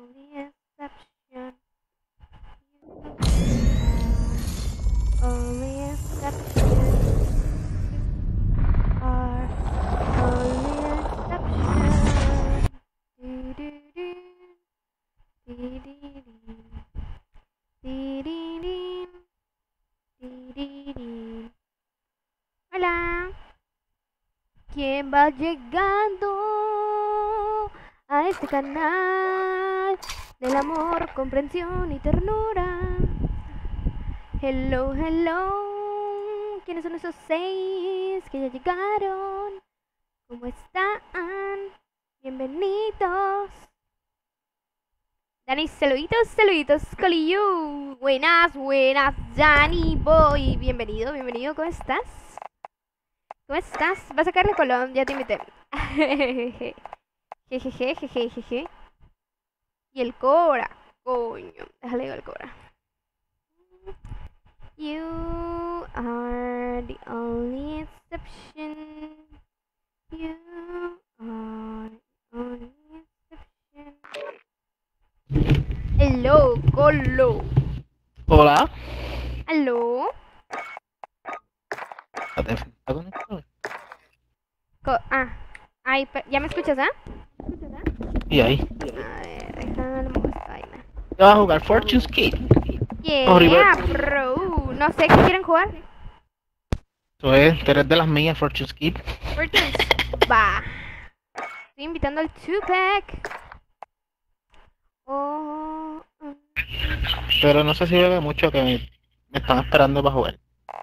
only exception. Only exception. Are only exception. Do do do. Dee dee dee. Dee dee dee. Dee dee dee. Hola. ¿Quién va llegando a este canal del amor, comprensión y ternura? Hello, hello. ¿Quiénes son esos 6 que ya llegaron? ¿Cómo están? Bienvenidos. Dani, saluditos, saluditos, Coliyu. Buenas, buenas, Dani Boy. Bienvenido, bienvenido, ¿cómo estás? ¿Cómo estás? ¿Vas a sacarle Colón? Ya te invité. Jejeje, jejeje. Y el Cobra. Coño, déjale ir al Cobra. You are the only exception. You are the only exception. Hello, Colo. Hola. Hello. ¿Está conectado? Ay, ¿ya me escuchas, ah? Y ahí. A ver, déjame mover esta vaina. Vas a jugar Fortune Skate. Yeah, bro. No sé, ¿qué quieren jugar? Eso es, tú eres de las mías, Fortune Skate. Fortunes. Va. Estoy invitando al Tupac. Oh. Pero no sé si bebe mucho que me están esperando para jugar.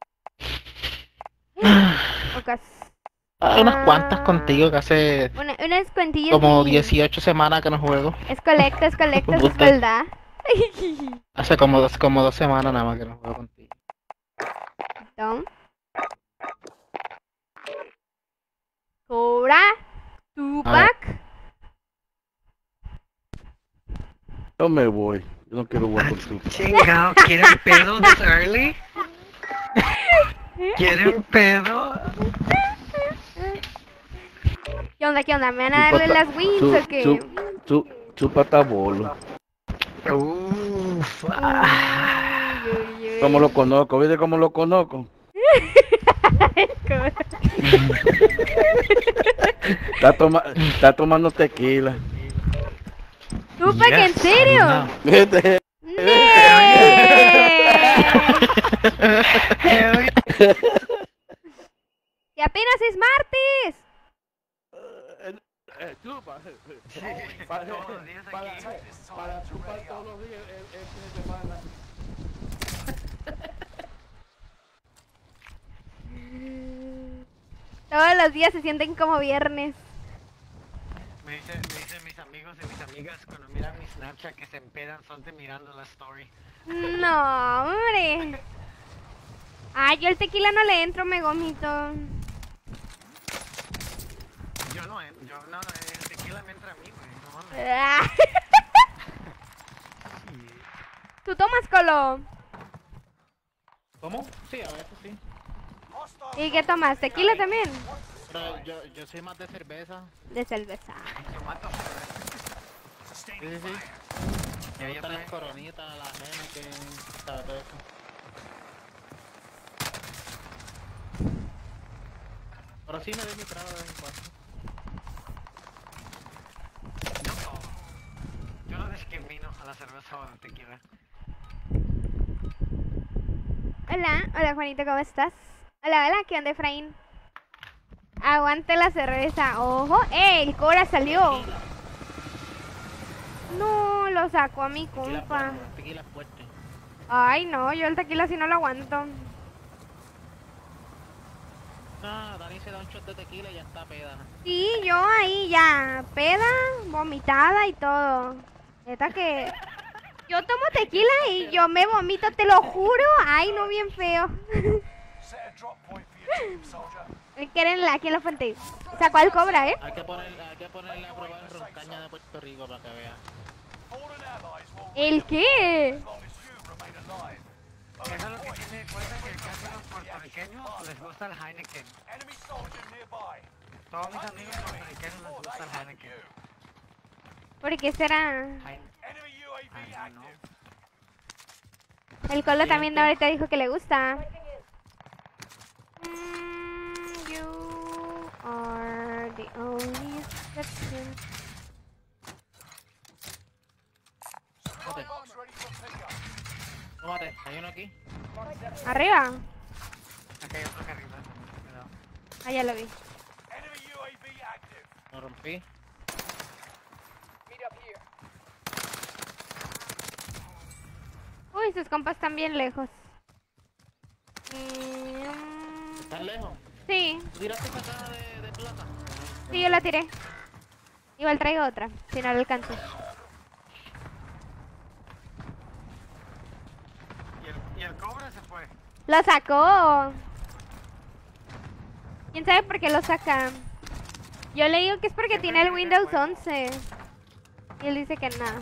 Ocas. Hay unas cuantas contigo que hace Unas cuantillas. como sí. 18 semanas que no juego. Es colecta, eso es verdad. Hace como 2 semanas nada más que no juego contigo. Tom. Cobra. Tupac. Yo me voy. Yo no quiero jugar con tu. Chingao, ¿quieren pedo this early? ¿Quieren pedo? ¿Qué onda, qué onda? ¿Me van a darle las wins o qué? Chúpata bolo. Uff. Uy, uy, uy. ¿Cómo lo conozco? ¿Viste cómo lo conozco? Está tomando tequila. Tupac, ¿en serio? No. ¿Viste? ¡Que apenas es martes! Chupa. Todos los días aquí. Para chupar todos los días el fin de semana. Todos los días se sienten como viernes. Me dicen mis amigos y mis amigas cuando miran mi Snapchat que se empedan solte mirando la story. No, hombre. Ay, yo el tequila no le entro, me gomito. Yo no, el tequila me entra a mí, güey, no mames. Ah. ¿Tú tomas, Colo? ¿Cómo? Sí, a veces sí. ¿Y qué tomas? ¿Tequila también? Pero yo soy más de cerveza. De cerveza. Yo mato. Sí, sí, sí. Me gustan las coronitas, las Heineken, ¿sabes? Todo eso. Pero sí me doy mi trago de vez en cuando. Yo no discrimino a la cerveza o al tequila. Hola, hola Juanito, ¿cómo estás? Hola, hola, ¿qué onda, Efraín? Aguante la cerveza, ojo. El Cobra salió! No, lo sacó a mi compa. Tequila fuerte. Ay, no, yo el tequila sí no lo aguanto. No, Dani se da un shot de tequila y ya está peda. Sí, yo ahí ya, peda, vomitada y todo. Neta que... Yo tomo tequila y yo me vomito, te lo juro. Ay, no, bien feo. Quieren aquí en la fuente. Sacó al Cobra, ¿eh? Hay que ponerle a probar el roncaña de Puerto Rico para que vea. ¿El qué? Eso es lo que tiene cuenta que casi los puertorriqueños les gusta el Heineken. Todos mis amigos puertorriqueños les gusta el Heineken. ¿Por qué será? Ah, no. El Colo también Siguiente. ahorita dijo que le gusta. You are the only exception. Mate. Tómate, hay uno aquí. Arriba. Aquí hay otro acá arriba. Cuidado. Ah, ya lo vi. Lo rompí. Uy, sus compas están bien lejos. ¿Estás lejos? Sí, ¿Tú tiraste esa caja de plata? sí, yo la tiré. Igual traigo otra, si no la alcanzo. Y el cobra se fue. ¡Lo sacó! ¿Quién sabe por qué lo saca? Yo le digo que es porque tiene el Windows 11. Y él dice que nada.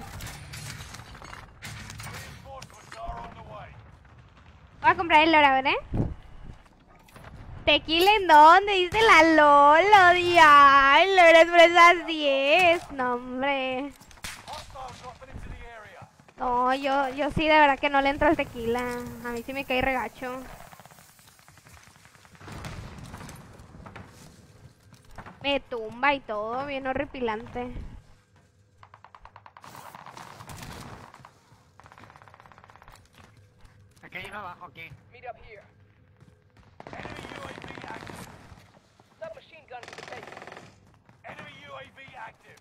Voy a comprar el Lora, ¿eh? ¿Tequila en dónde? Dice la Lolo, diablo, eres presas 10. No, hombre. No, yo sí, de verdad que no le entro al tequila. A mí sí me cae regacho. Me tumba y todo, bien horripilante. Aquí hay uno abajo, aquí. Meet up here. Enemy UAV active. Submachine gun for the taking. Enemy UAV active.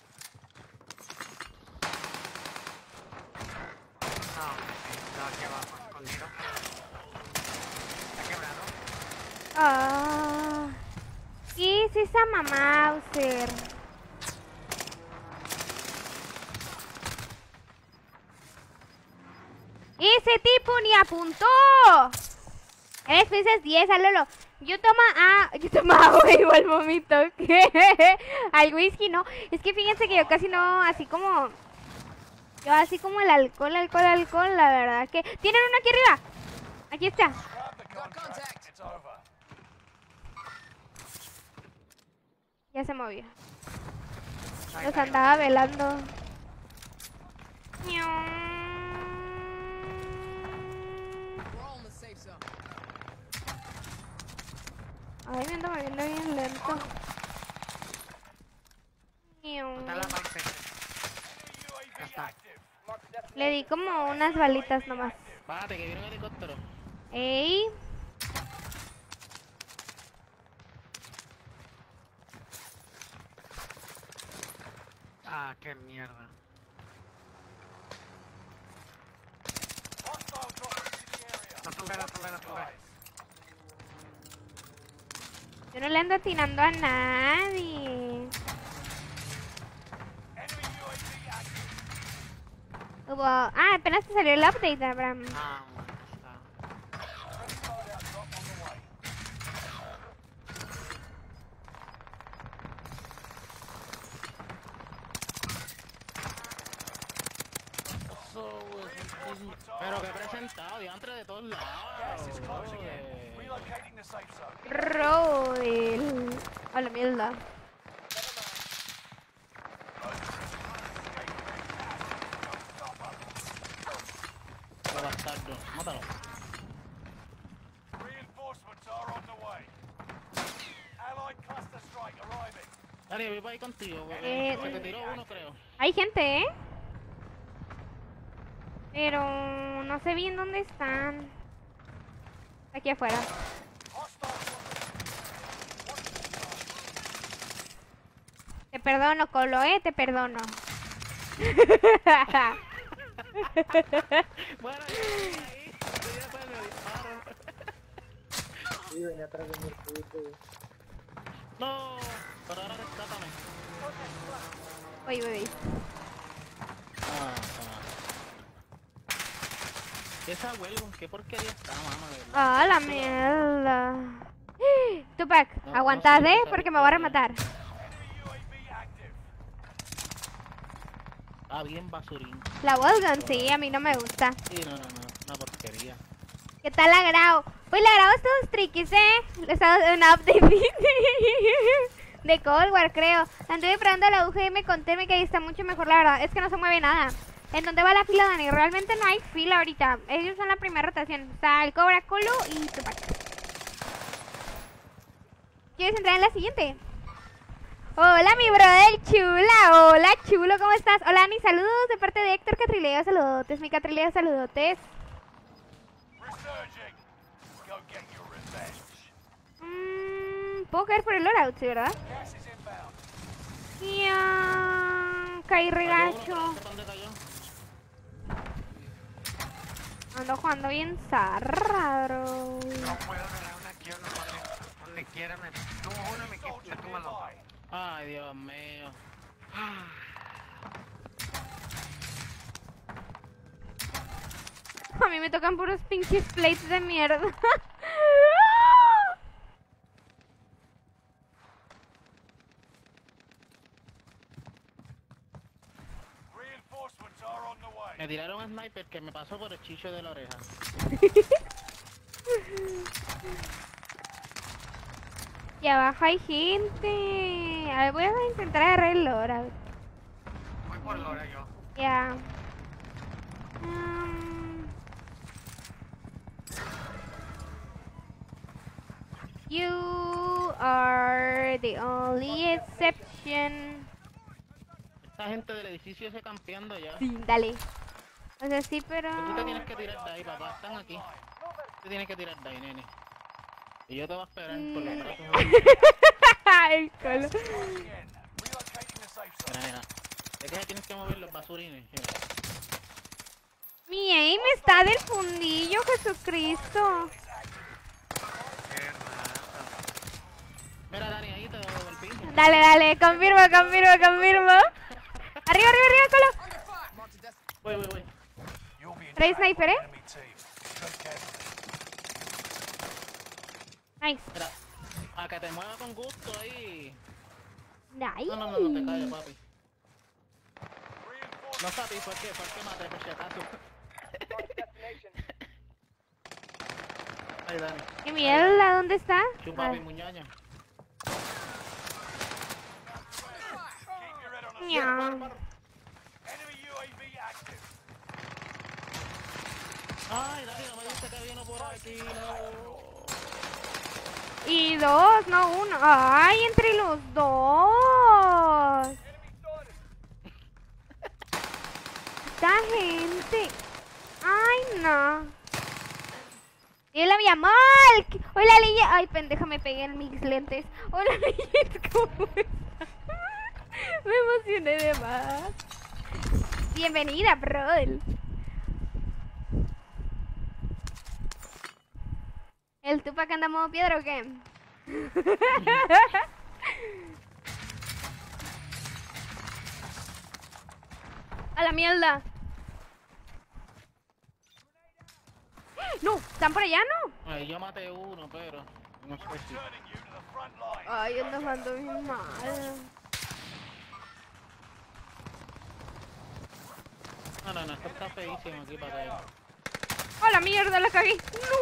No, no, aquí abajo, escondido. Está quebrado. Ah. ¿Qué es esa mamá, User? ¡Ese tipo ni apuntó! Eres Princess 10, Lolo. Yo tomo agua igual vomito. ¿Qué? Al whisky no. Es que fíjense que yo casi no, así como... Yo así como el alcohol, la verdad que... ¡Tienen uno aquí arriba! Aquí está. Grab the contract. It's over. Ya se movió. Ahí Los está, andaba velando. Ay, me ando moviendo bien lento. Está la parte. Ya está. Le di como unas balitas nomás. Párate, que viene un helicóptero. Ey. Ah, qué mierda. Hostile dropping into the area. No tumbé, no tumbé, no tumbé. Yo no le ando atinando a nadie. Enemy UAV active. Apenas te salió el update, Abraham. Ah, bueno, está. Friendly loadout drop on the way. Pero que he presentado, diantre de todos lados. Gas is closing in. brother. Relocating the safe zone. Rodel. A la mierda. Pero bastardo, mátalo. Reinforcements are on the way. Allied cluster strike arriving. Dani, voy para ahí contigo, porque se te tiró uno, creo. Hay gente, ¿eh? Pero no sé bien dónde están. Aquí afuera. Hostile Te perdono, Colo, te perdono. Bueno, ahí, después me disparo. Sí, venía atrás de mí el puto. No, pero ahora rescátame. Oye, bebé. Esa huelga, qué porquería está, mamá, de verdad. Ah, la mierda. Tupac, No, aguantad, no, sí, esa porque me voy a rematar. UAV active. Está bien basurín. La Wellgun, sí, a mí no me gusta. Sí, no, una porquería. ¿Qué tal la grabo? Pues la grabo estos triquis, Le estaba en update de Cold War, creo. Anduve probando la UGM con Termic y está mucho mejor, la verdad. Es que no se mueve nada. ¿En dónde va la fila, Dani? Realmente no hay fila ahorita. Ellos son la primera rotación. Está el Cobra Colo y Tupac. ¿Quieres entrar en la siguiente? Hola, mi brother chula. Hola, chulo, ¿cómo estás? Hola, Dani, saludos de parte de Héctor Catrileo. Saludotes, mi Catrileo, saludotes. Resurging. Go get your revenge. Puedo caer por el loadout, ¿sí, verdad? Gas is inbound. Ya, caí regacho. ¿Dónde cayó? Ando jugando bien zarra, bro. No puedo ganar una aquí o no, donde quiera me tumbo uno y me tumba el otro. Ay, Dios mío. A mí me tocan puros pinches plates de mierda. Reinforcements are on the way. Me tiraron un sniper que me pasó por el chicho de la oreja. Y abajo hay gente. A ver, voy a intentar agarrar el loadout. Voy por la hora yo. Ya. You are the only exception. Esta gente del edificio se campeando ya. Sí, dale. O sea, sí, pero... Tú te tienes que tirar de ahí, papá. Están aquí. Te tienes que tirar de ahí, nene. Y yo te voy a esperar por los brazos. Ay, colo. Again. Relocating the safe zone. Mira, mira. Es que tienes que mover los basurines. Mira. Mi aim está del fundillo, Jesucristo. Mira, Dani, ahí te doy el pin. Dale, dale, confirmo. Arriba, colo. Voy. You'll be in Trae track sniper, by ¿eh? enemy team. Tread carefully. Nice. Mira. A que te mueva con gusto ahí. Nice. No te calles, papi. No papi, fue el que maté, por si acaso. Ahí, Dani. ¿Qué mierda? ¿Dónde está? Chupapi, muñaña. Keep your head on a Miau. enemy UAV active. Ay, Dani, no me dice que vino por aquí, no. Y dos, no uno. Ay, entre los dos. Esta gente. Ay, no. Hola, mi amor. Hola, Lilla. Ay, pendeja, me pegué en mis lentes. Hola, Lilla, ¿cómo estás? Me emocioné de más. Bienvenida, brother. ¿El Tupac anda modo piedra o qué? A la mierda. No, ¿están por allá, no? Ay, yo maté uno, pero no sé si. Turning you to the front line. Ay, ando jugando bien mal. No, esto está feísimo aquí para allá. A la mierda, la cagué. No.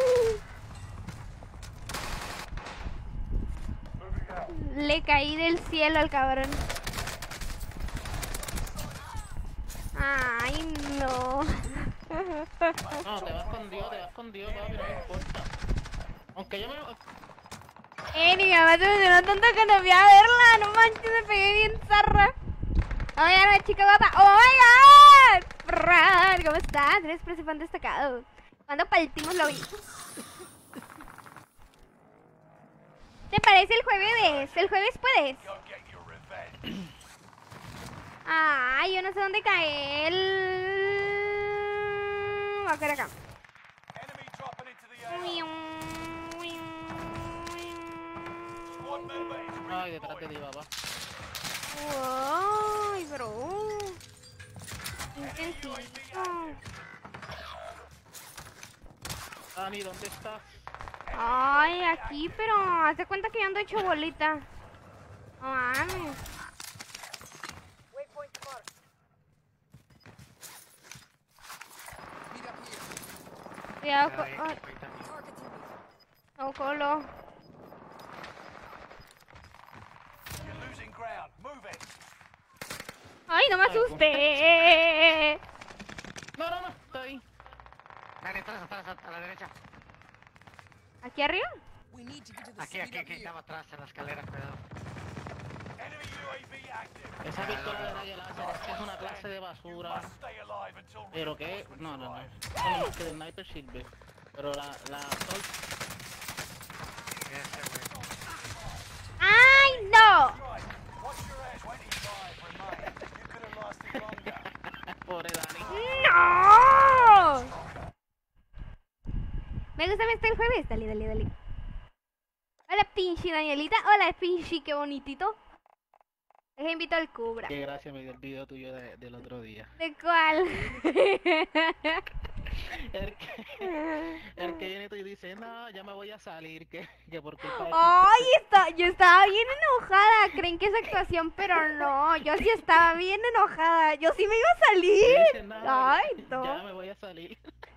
Le caí del cielo al cabrón. Ay, no. No, te vas escondido, papi, no me importa. Aunque yo me... Ni mi mamá se emocionó tanto que no fui a verla. No manches, me pegué bien zarra. Oh my god, chica guapa. Oh my god. Brad, ¿cómo estás? Eres fan destacado. ¿Cuándo partimos lo vi? ¿Te parece el jueves? ¿El jueves puedes? Go get your revenge. Ay, yo no sé dónde caer. Va a caer acá. Enemy dropping into the area. Squad member is Ay, detrás de ti, papá. Ay, bro. Intensito. Dani, ¿dónde estás? Ay, aquí, pero haz de cuenta que yo ando hecho bolita. No mames. Cuidado con... Ay, no, colo. You're losing ground. Move it. Ay, no me asusté. Dani, atrás, a la derecha. ¿Aquí arriba? Aquí, estaba atrás en la escalera, cuidado. Enemy UAV active. Esa pistola de rayo láser es que es una clase de basura. Must stay alive until Pero que... No. No más que el sniper sirve. Pero la Assault ¡Ay, no! watch your ass. 25 remain. You could have lasted longer. pobre Dani. ¡No! Me gusta el jueves. Dale. Hola, pinche Danielita. Hola, pinche, qué bonitito. Deja invito al Cobra. Qué gracia me dio el video tuyo del otro día. ¿De cuál? El que viene y dice, no, ya me voy a salir, que por culpa de... Ay, yo estaba bien enojada. Creen que es actuación, pero no. Yo sí estaba bien enojada. Yo sí me iba a Dice, salir. "No, Ay, ya no. me voy a salir".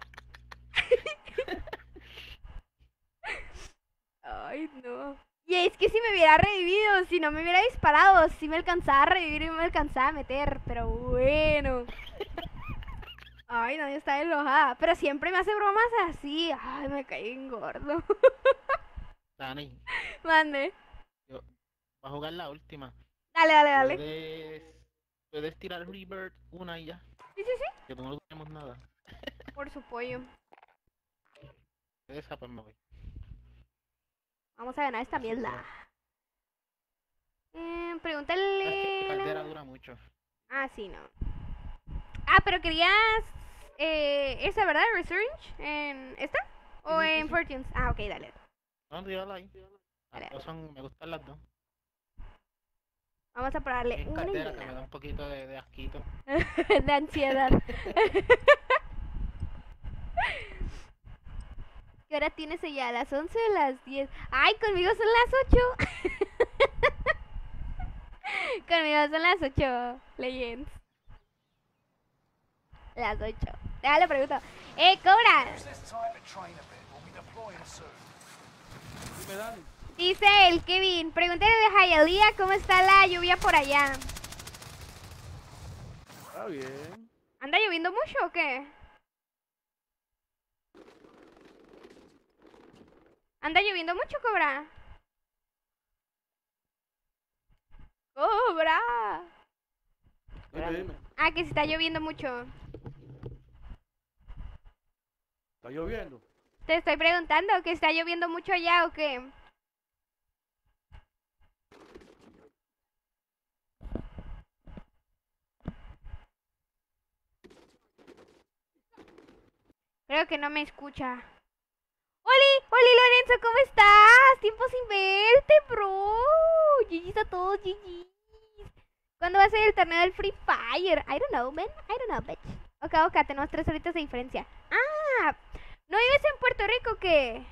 Ay, no. Y es que si me hubiera revivido, si no me hubiera disparado, si me alcanzaba a revivir y me alcanzaba a meter. Pero bueno. Ay, no, yo estaba enojada. Pero siempre me hace bromas así. Ay, me caí en gordo. Dani, Mande. va a jugar la última. Dale. Puedes tirar Rebirth una y ya. Sí. Que no tenemos nada. Por su pollo. Esa pues me voy. Vamos a ganar esta mierda. La Pregúntale. caldera dura mucho. Ah, sí, no. Ah, pero querías. ¿Esa, verdad? ¿Resurge? ¿En esta? ¿O Sí, sí, en sí. Fortunes? Ah, ok, dale. No, tírala ahí. Dale. Las dos me gustan las dos. Vamos a probarle Es una y caldera que me una. da un poquito de asquito. De ansiedad. ¿Qué hora tienes ella? ¿A las 11 o las 10? ¡Ay, conmigo son las 8! Conmigo son las 8, Legends. Las 8. Déjale pregunto. Cobra. Use this time to train a bit. We'll be deploying soon. Dime, Dani. Dice el Kevin, pregúntale de Hialeah cómo está la lluvia por allá. Está bien. ¿Anda lloviendo mucho o qué? ¿Anda lloviendo mucho, Cobra? ¡Cobra! Dime. Ah, que se está lloviendo mucho. ¿Está lloviendo? Te estoy preguntando, ¿que está lloviendo mucho allá o qué? Creo que no me escucha. ¡Oli Lorenzo! ¿Cómo estás? Tiempo sin verte, bro. GG's a todos, GG's. ¿Cuándo va a ser el torneo del Free Fire? I don't know, man. I don't know, bitch. Ok, tenemos 3 horitas de diferencia. Ah, ¿no vives en Puerto Rico o qué?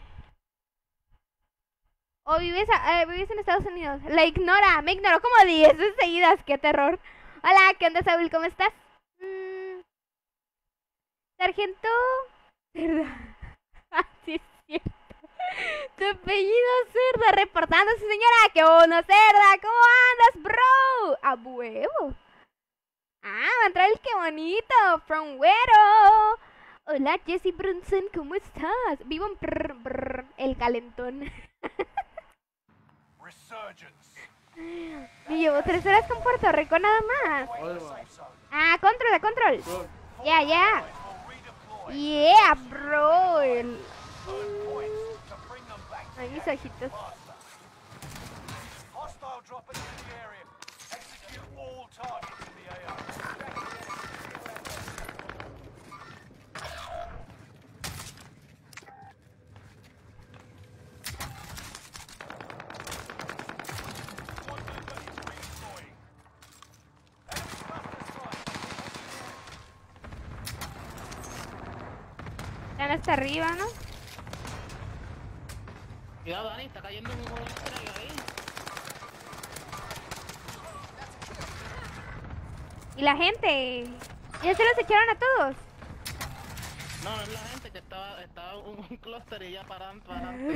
¿O vives en Estados Unidos? La ignora, me ignoró como 10 veces seguidas. ¡Qué terror! Hola, ¿qué onda, Saúl? ¿Cómo estás? Sargento... Ah, sí es cierto. Tu apellido Cerda, reportándose, señora. ¡Qué bueno, Cerda! ¿Cómo andas, bro? ¡A huevo! Ah, va a entrar el qué bonito. From Güero. Hola, Jesse Brunson, ¿cómo estás? Vivo en el calentón. Resurgence. Me llevo 3 horas con Puerto Rico nada más. ¿Dónde va? Safe zone. Ah, control. Bro, Ya. We'll redeploy. Yeah, bro. Earn points to bring them back Ay, mis ojitos. faster. Hostile dropping into the area. Execute all targets in the AO. Están hasta arriba, ¿no? Cuidado, Dani, está cayendo un estrella ahí. Y la gente. Ya se los echaron a todos. No, es la gente que estaba un clúster y ya parando.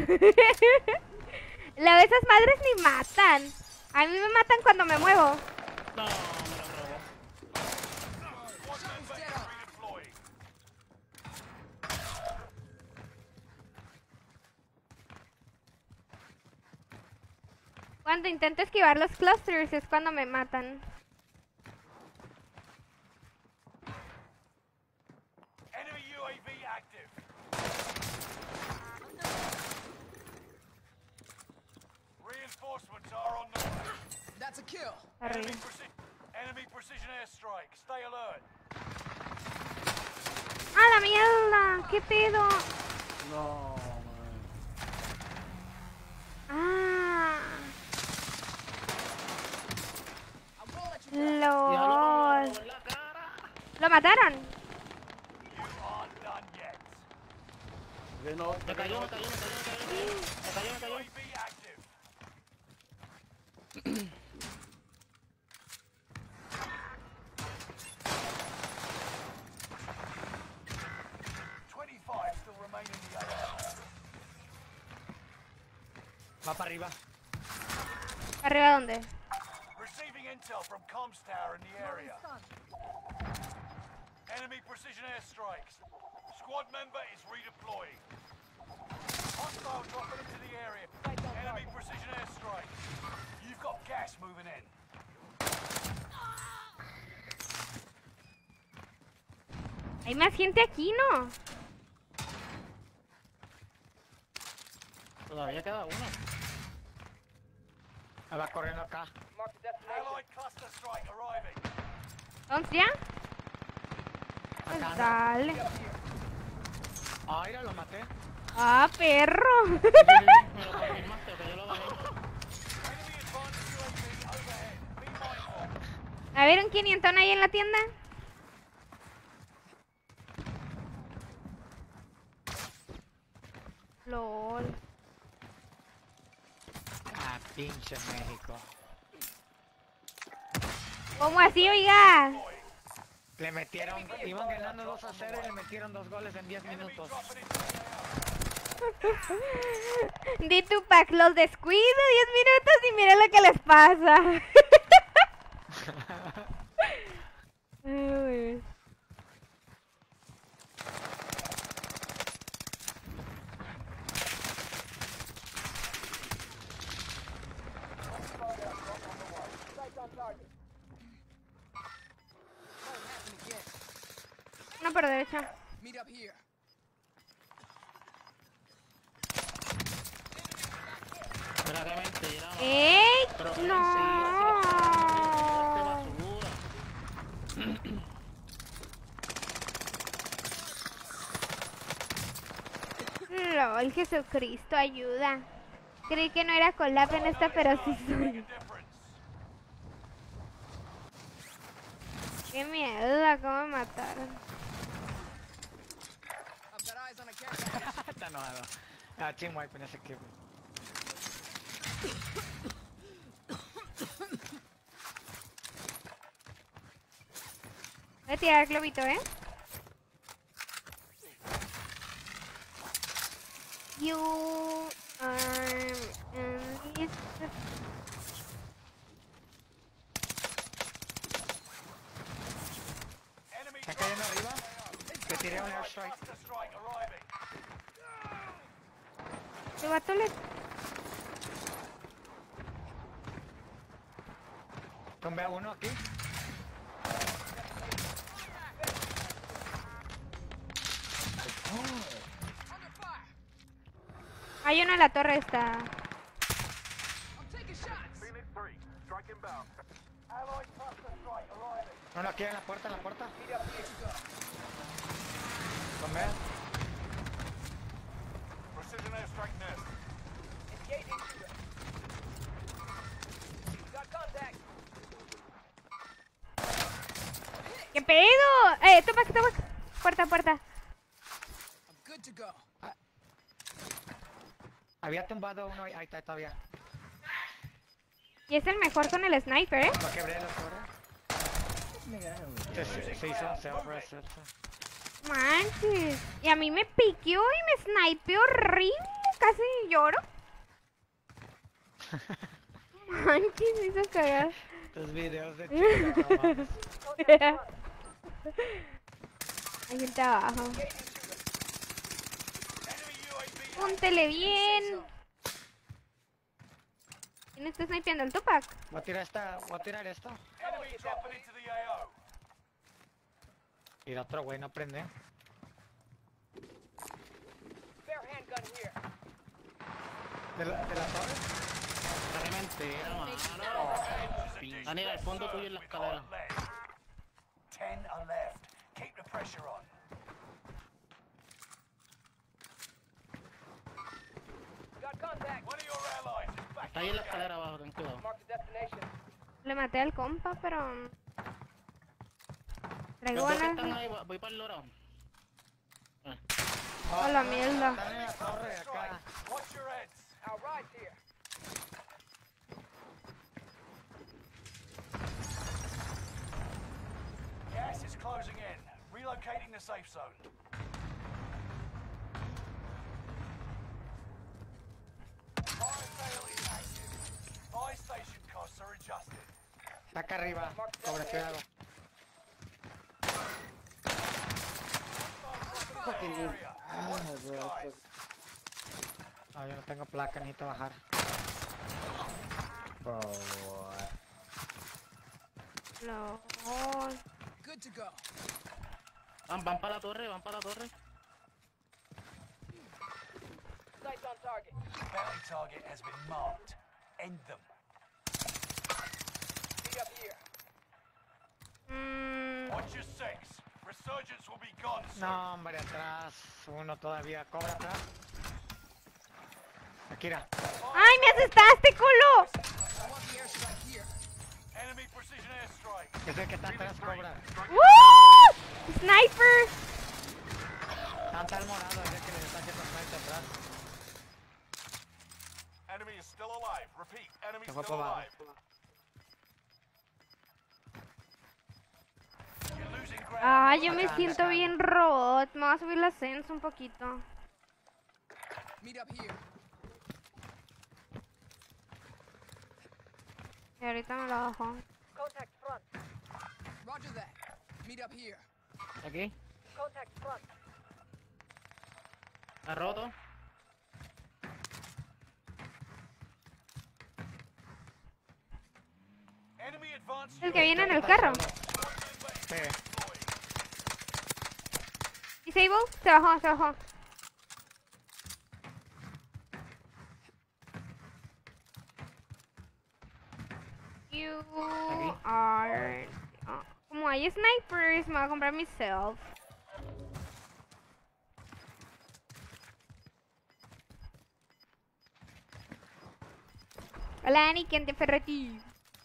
Esas madres ni matan. A mí me matan cuando me muevo. No, me lo robó. Redeploying. Cuando intento esquivar los clusters es cuando me matan. Enemy UAV active. Reinforcements are on the way. That's a kill. Arriba. Enemy precision airstrike. Stay alert. ¡Ah, la mierda! ¿Qué pedo? No, man. Ah. Ya LOL. en la cara. ¿Lo mataron? You aren't done yet. Que no, Me cayó. Me cayó. UAV active. Still remain in the AR. Va para arriba. ¿Arriba dónde? Receiving intel from comms tower in the area. Enemy precision airstrikes. Squad member is redeploying. Hostile dropping into the area. Enemy precision airstrikes. You've got gas moving in. Hay más gente aquí, ¿no? Todavía queda uno. Me va corriendo acá. Allied cluster strike arriving. ¿Entonces ya? Pues Acá, ¿no? dale. Ah, mira, lo maté. ¡Ah, perro! Me lo confirmaste, que yo lo bajé. Enemy advanced UAV overhead. Be mindful. A ver, un 500 ahí en la tienda. LOL. Ah, pinche México. ¿Cómo así, oiga? Le metieron, iban ganando 2-0 y le metieron 2 goles en 10 minutos. Di Tupac, los descuido 10 minutos y mira lo que les pasa. Ay, uno por derecha. Meet up here. Mira que mentira. ¡Ey! Pero ¡No! basura. LOL, Jesucristo, ayuda. Creí que no era collab en esta, pero sí soy. Qué mierda, cómo me mataron. I've got eyes on a cat. Está enojado. Ah, team wipe en ese equipo. Voy a tirar el globito, ¿eh? You are in this. ¿Está cayendo arriba? Te tiré un airstrike. Cluster strike arriving. Te vato le... Tumbé a uno aquí. Hay uno en la torre esta. I'm taking shots. Phoenix 3, strike inbound. Allied cluster strike arriving. Uno aquí en la puerta, Tumbé. Precision airstrike nest. Engaging shooter. Got contact. ¿Qué pedo? Tupac. Puerta. I'm good to go. Había tumbado uno, ahí está todavía. Y es el mejor con el sniper, ¿eh? Lo quebré la torre. Se hizo self-res. Manches. Y a mí me piqueó y me snipeó horrible. Casi lloro. Manches, me hizo cagar. Tus videos de chica, no mames. Hay gente abajo. Púntele bien. ¿Quién está snipeando? ¿El Tupac? Voy a tirar esto. Enemy dropping into the AO. Y el otro güey no prende. Spare handgun here. ¿De la torre? Dame entera, mano. Dani, al fondo tuyo en la escalera. 10 are left. Keep the pressure on. Got contact. One of your allies is back Está ahí en la escalera abajo, ten cuidado. Mark the destination. Le maté al compa, pero... Traigo Los dos que están ganas. ahí, voy para el loro. A la mierda. Están en la torre acá. Watch your heads. Our ride's here. Gas is closing in. Relocating the safe zone. Fire sale is active. Buy station costs are adjusted. Está acá arriba. Sobre cuidado. Area. Guys. No, yo no tengo placa, necesito bajar. No. Good to go. Van para la torre, van para la torre. Sights on target. Bounty target has been marked. End them. Meet up here. Watch your six. Resurgence will be gone soon. No, hombre, atrás. Uno todavía. Cobra atrás. Akira. ¡Ay, me asestaste, culo! I want the airstrike here. Enemy precision airstrike. Es el que está atrás, cobra. ¡Woo! ¡Sniper! Está el morado, es el que le está haciendo sniper atrás. Enemy is still alive. Repeat, enemy Se fue still para abajo. alive. You're losing ground. Ay, yo me Acá, siento acá. bien robot. Me voy a subir la ascenso un poquito. Meet up here. Y ahorita me la bajo. Contact front. Roger that. Meet up here. Aquí, Contact front. ha roto. Enemy advanced El que viene en el carro. Sí. Disable. Se bajó, se bajó. You are... Como hay snipers, me voy a comprar mi self. Hola, Ani, ¿quién te Ferretti?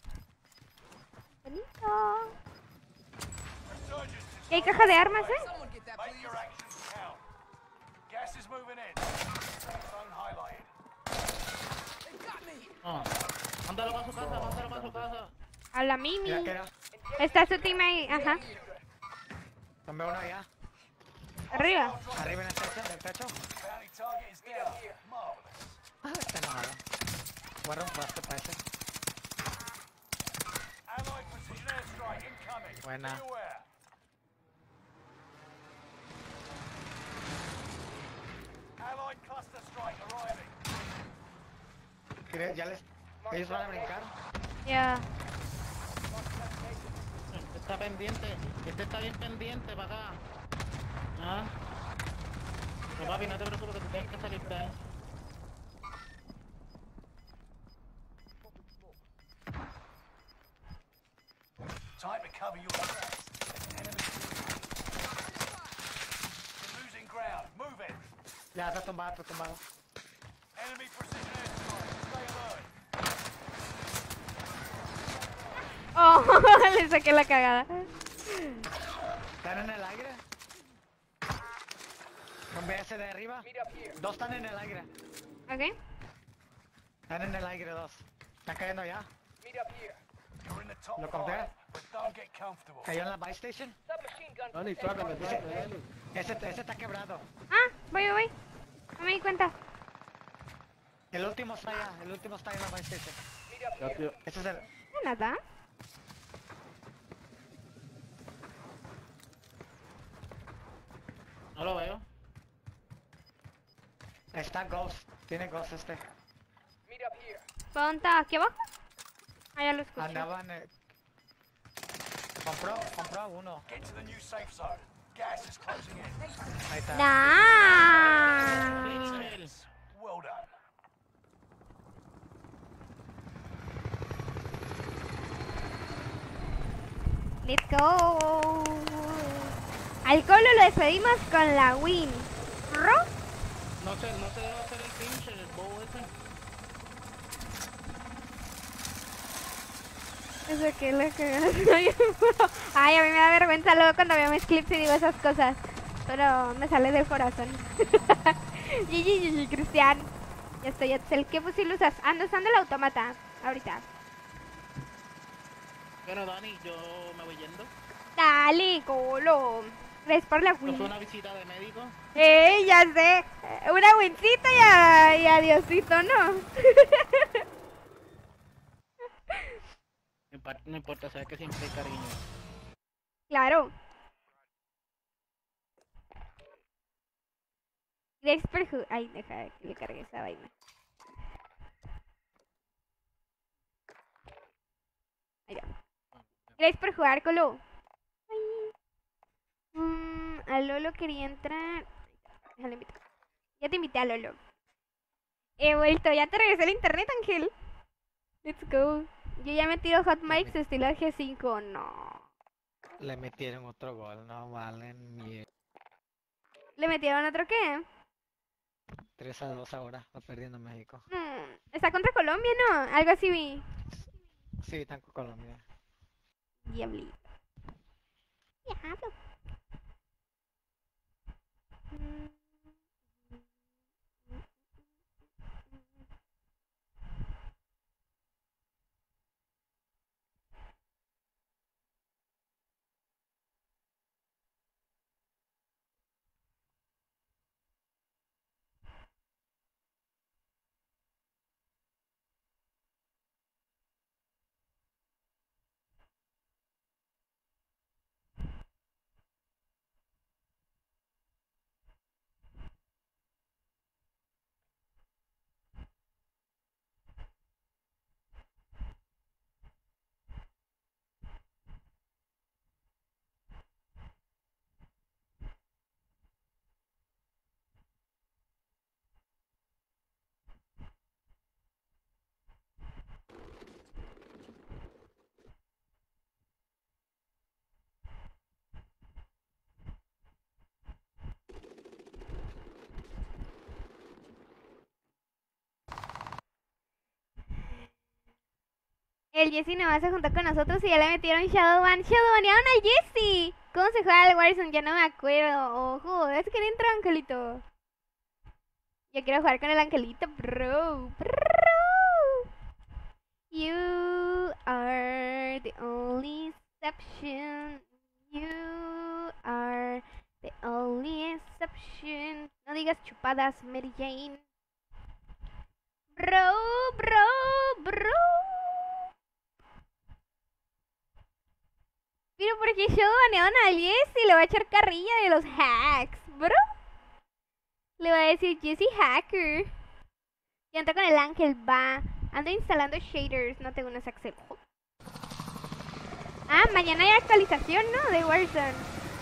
Bonito. Resurgence is ¿Y hay caja de armas, Someone get that, Make please. your actions count. Gas is moving in. Zone highlighted. They got me. No. Mándalo para su casa, mándalo para su casa. A la Mimi. Mira que era. Está su team ahí, ajá. Tomé uno allá. Arriba. Arriba en el techo, en el techo. Bounty target is down. Marvelous. Ah, está enojado. Voy a romper este pecho. Allied precision airstrike incoming. Buena. Be aware. Allied cluster strike arriving. Ya les... Ellos van a brincar. Ya. Este está pendiente, este está bien pendiente para acá. Ah. No, papi, no te preocupes que tú tienes que salir de ahí. Time to cover your tracks. Enemy. You're losing ground. Move it. Ya está tumbado, está tumbado. Enemy precision airstrike. Stay alert. Oh, le saqué la cagada. ¿Están en el aire? Con BS de arriba. Meet up here. Dos están en el aire. Ok. Están en el aire dos. Están cayendo ya. Meet up here. You're in the top Lo compré. 5, but don't get comfortable. Cayó en la buy station. Submachine gun. Dani, trágame, trágame, Dani. Ese está quebrado. Ah, voy. No me di cuenta. El último está allá. El último está en la buy station. Meet up Ya, here. tío. Ese es el... De nada. No lo veo. Está Ghost. Tiene Ghost este. Meet up here. ¿Dónde está? ¿Aquí abajo? Ah, ya lo escuché. Andaban... Compró uno. Get to the new safe zone. Gas is closing in. Ahí está. Nah. Well done. Let's go. Al Colo lo despedimos con la win. ¿Ro? No se debe hacer el pinche, el bow ese. Eso que le cagaron. Ay, a mí me da vergüenza luego cuando veo mis clips y digo esas cosas. Pero me sale del corazón. GG, Cristian. Ya estoy, Axel. ¿Qué fusil usas? Ando usando el automata. Ahorita. Bueno, Dani, yo me voy yendo. Dale, Colo. Gracias por la ¿No fue win. una visita de médico? Ya sé. Una wincita y adiosito, ¿no? No importa, sabes que siempre hay cariño. Claro. Gracias por Ay, deja que le cargue esa vaina. Ahí va. Gracias por jugar, Colo. A Lolo quería entrar. Déjale invitar. Ya te invité a Lolo. He vuelto. Ya te regresé el internet, Ángel. Let's go. Yo ya me tiro hot mics estilo G5. No. Le metieron otro gol, no valen mierda. ¿Le metieron otro qué? 3-2 ahora, va perdiendo México. Está contra Colombia, ¿no? Algo así vi. Sí, están con Colombia. Diablito. Diablo. El Jesse no se juntó con nosotros y ya le metieron Shadowban. Shadowbanearon al Jesse. ¿Cómo se juega al Warzone? Ya no me acuerdo. Ojo, es que entra Angelito. Yo quiero jugar con el Angelito, bro. You are the only exception. You are the only exception. No digas chupadas, Mary Jane. Bro. Pero porque yo banearon a Jesse, le va a echar carrilla de los hacks, bro. Le va a decir Jesse Hacker. Y ando con el Ángel, va. Ando instalando shaders, no tengo unos Axel. Ah, mañana hay actualización, ¿no? De Warzone.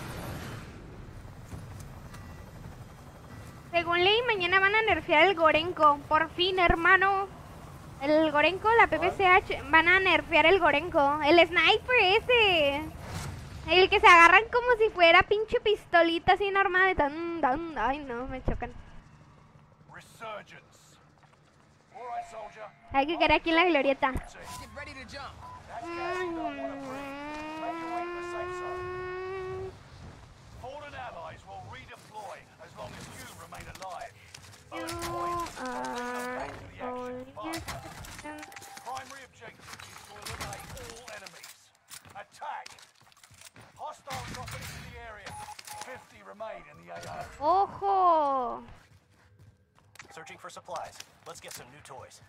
Según leí, mañana van a nerfear el Gorenko. Por fin, hermano. El Gorenko, la PPCH, van a nerfear el Gorenko. El sniper ese. El que se agarran como si fuera pinche pistolita así normal. Ay, no, me chocan. Resurgence. All right, soldier. Hay que quedar aquí en la glorieta. Get ready to jump. That's gas you don't want to breathe. Make your way to the safe zone. Fallen allies will redeploy as long as you remain alive. Bonus points. Back to the action. Primary objective is to eliminate all enemies. Attack. Hostiles dropping into the area. 50 remain in the AO. ¡Ojo! Searching for supplies. Let's get some new toys.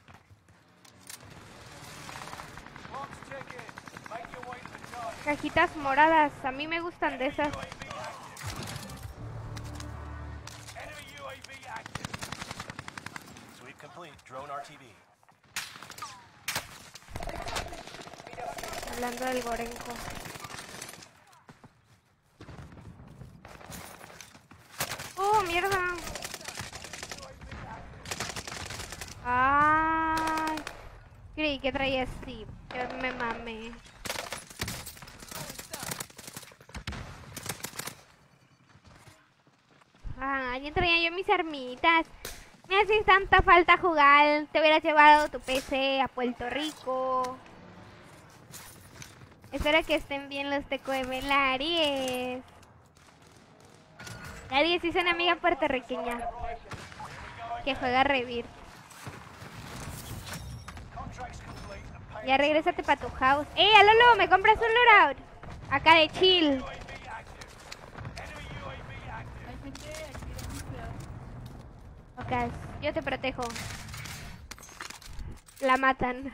Clock's ticking. Make your way to the target. Cajitas moradas, a mí me gustan de esas. UAV active. Enemy UAV active. Sweep complete. Drone RTB. Hablando del Gorenco. Mierda. Ay. Creí que traía Steve. Yo me mamé. Ya traía yo mis armitas. Me hace tanta falta jugar. Te hubieras llevado tu PC a Puerto Rico. Espero que estén bien los TQM, la Aries. La Aries es una amiga puertorriqueña que juega Revir. Ya regrésate pa' tu house. ¡Ey, Alolo! ¿Me compras un loadout? Acá de chill. Ok, yo te protejo. La matan.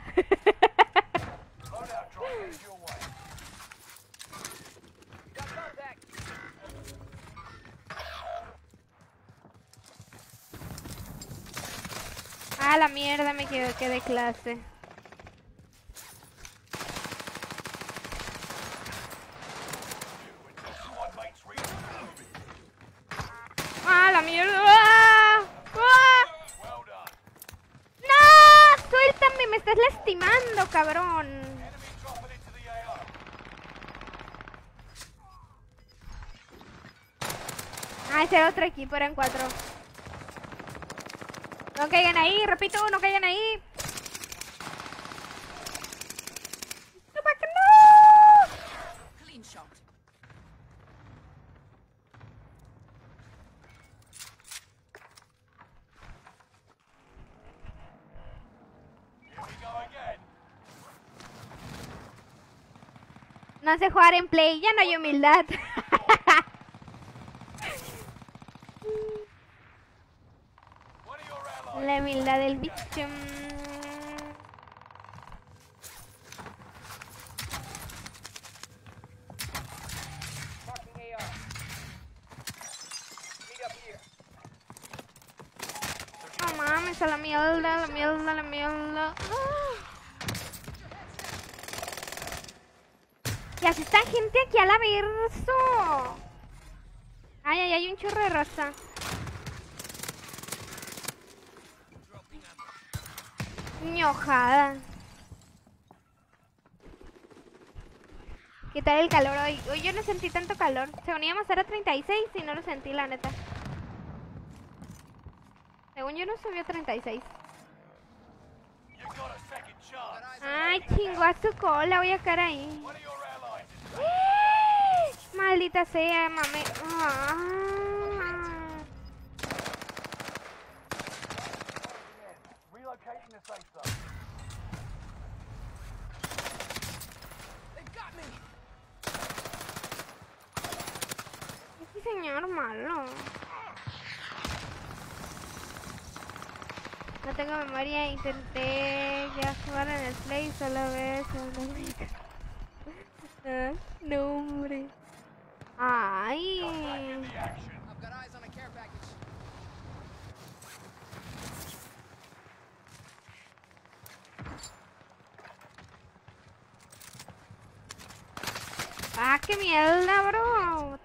Ah, la mierda, me equivoqué de clase. Ah, la mierda. ¡Ah! ¡Ah! ¡No! Suéltame, me estás lastimando, cabrón. Ah, ese era otro equipo, eran 4. No caigan ahí, repito, no caigan ahí. ¡No, para que no! Clean shot. No sé jugar en play, ya no hay humildad. La humildad del bicho. No mames, a la mierda, la mierda, la mierda. Ya se está gente aquí a la verso. Ay, ay, hay un chorro de raza. Ñojada. ¿Qué tal el calor hoy? Hoy yo no sentí tanto calor. Según íbamos a estar a 36 y no lo sentí, la neta. Según yo no subió a 36. Ay, chingó a su cola, voy a caer ahí. Maldita sea, mame. Este señor malo. No tengo memoria, intenté ya jugar en el play solo vez. No, hombre. Ay. I've got eyes on a care package. Ah, qué mierda, bro.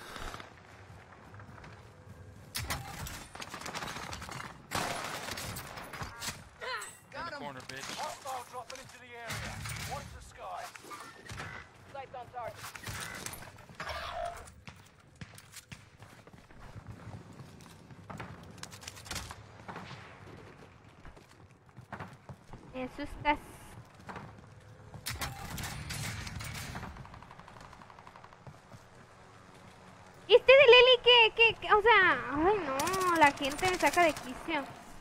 Got him. Corner, bitch. Hostile dropping into the area. Watch the sky. Sights on target. Me asustas. Este de Leli que, o sea, ay no, la gente me saca de quicio.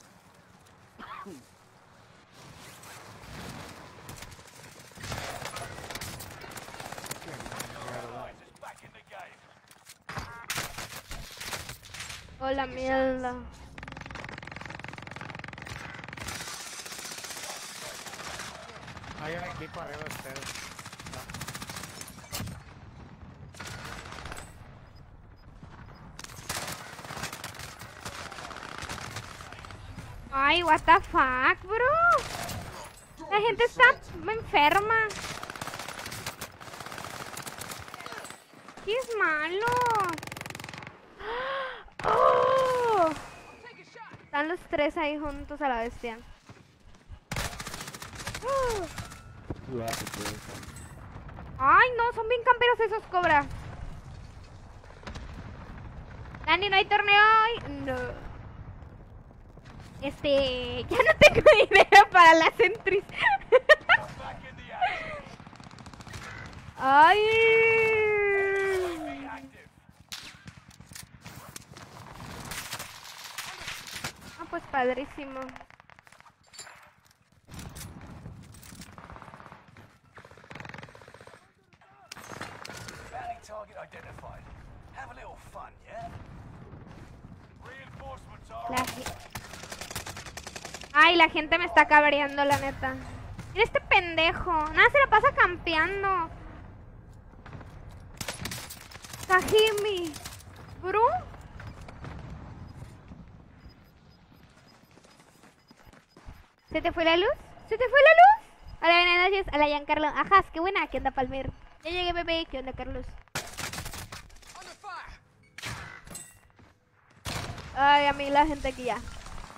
Oh, la mierda. Hay un equipo arriba de ustedes. Ay, what the fuck, bro. La gente está enferma. pinches malos. ¡Oh! Están los tres ahí juntos a la bestia. Ay, no, son bien camperos esos Cobra. Dani, ¿no hay torneo hoy? No. Ya no tengo idea para las entries. Back in the action. Ay. Be active. Ah, pues padrísimo. Bounty target identified. Have a little fun, yeah? Reinforcements are La Ay, la gente me está cabreando, la neta. Mira este pendejo. Nada, se la pasa campeando. Tajimi. Bro. ¿Se te fue la luz? ¿Se te fue la luz? Hola, buenas noches. Hola, Giancarlo. Ajá, qué buena. ¿Qué onda, Palmer? Ya llegué, bebé. ¿Qué onda, Carlos? Under fire. Ay, a mí la gente aquí ya.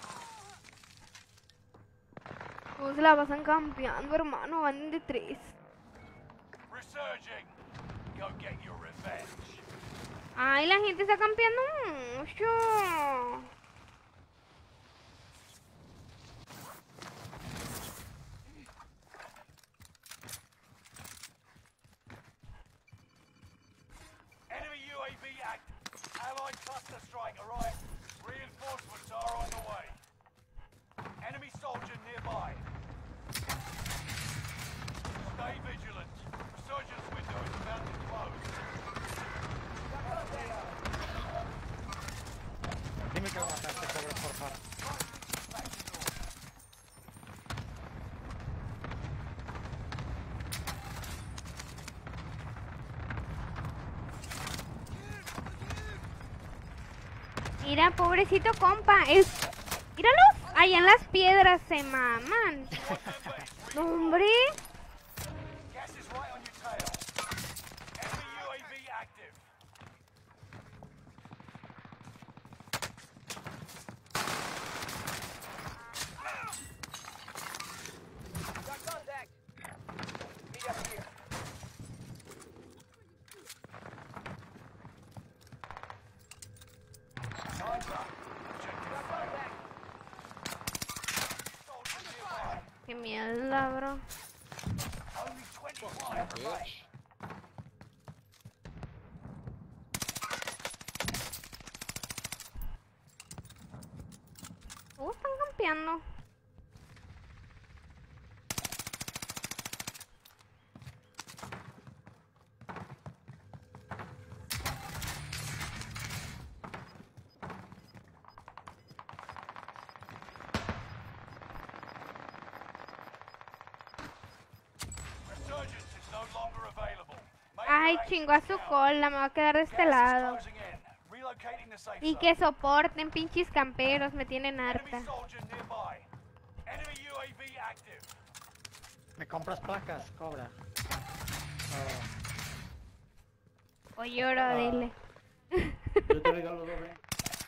Se la pasan campeando, hermano. Van de 3. resurging. Go get your revenge. Ay, la gente está campeando mucho. Enemy UAV active. Allied cluster strike arrived. Reinforcements are on the way. Enemy soldier nearby. Stay vigilant. Resurgence window is about to close. Dime que lo mataste, Cobra, por favor. Mira, pobrecito compa. Míralos. Allá en las piedras se maman. No, hombre. Gas is right on your tail. Enemy UAV active. Got contact. Meet up here. Time's up. Objective failed. Soldier nearby. Qué mierda, bro. Only 25 remain. Están campeando. Resurgence is no longer available. Make Ay, your chingó a su exit count. cola. Me va a quedar de este Gas is lado. closing in. Relocating the safe Y zone. que soporten, pinches camperos. Me tienen harta. Enemy soldier nearby. Enemy UAV active. ¿Me compras placas, Cobra? O lloro, dile. Yo te regalo dos, ven.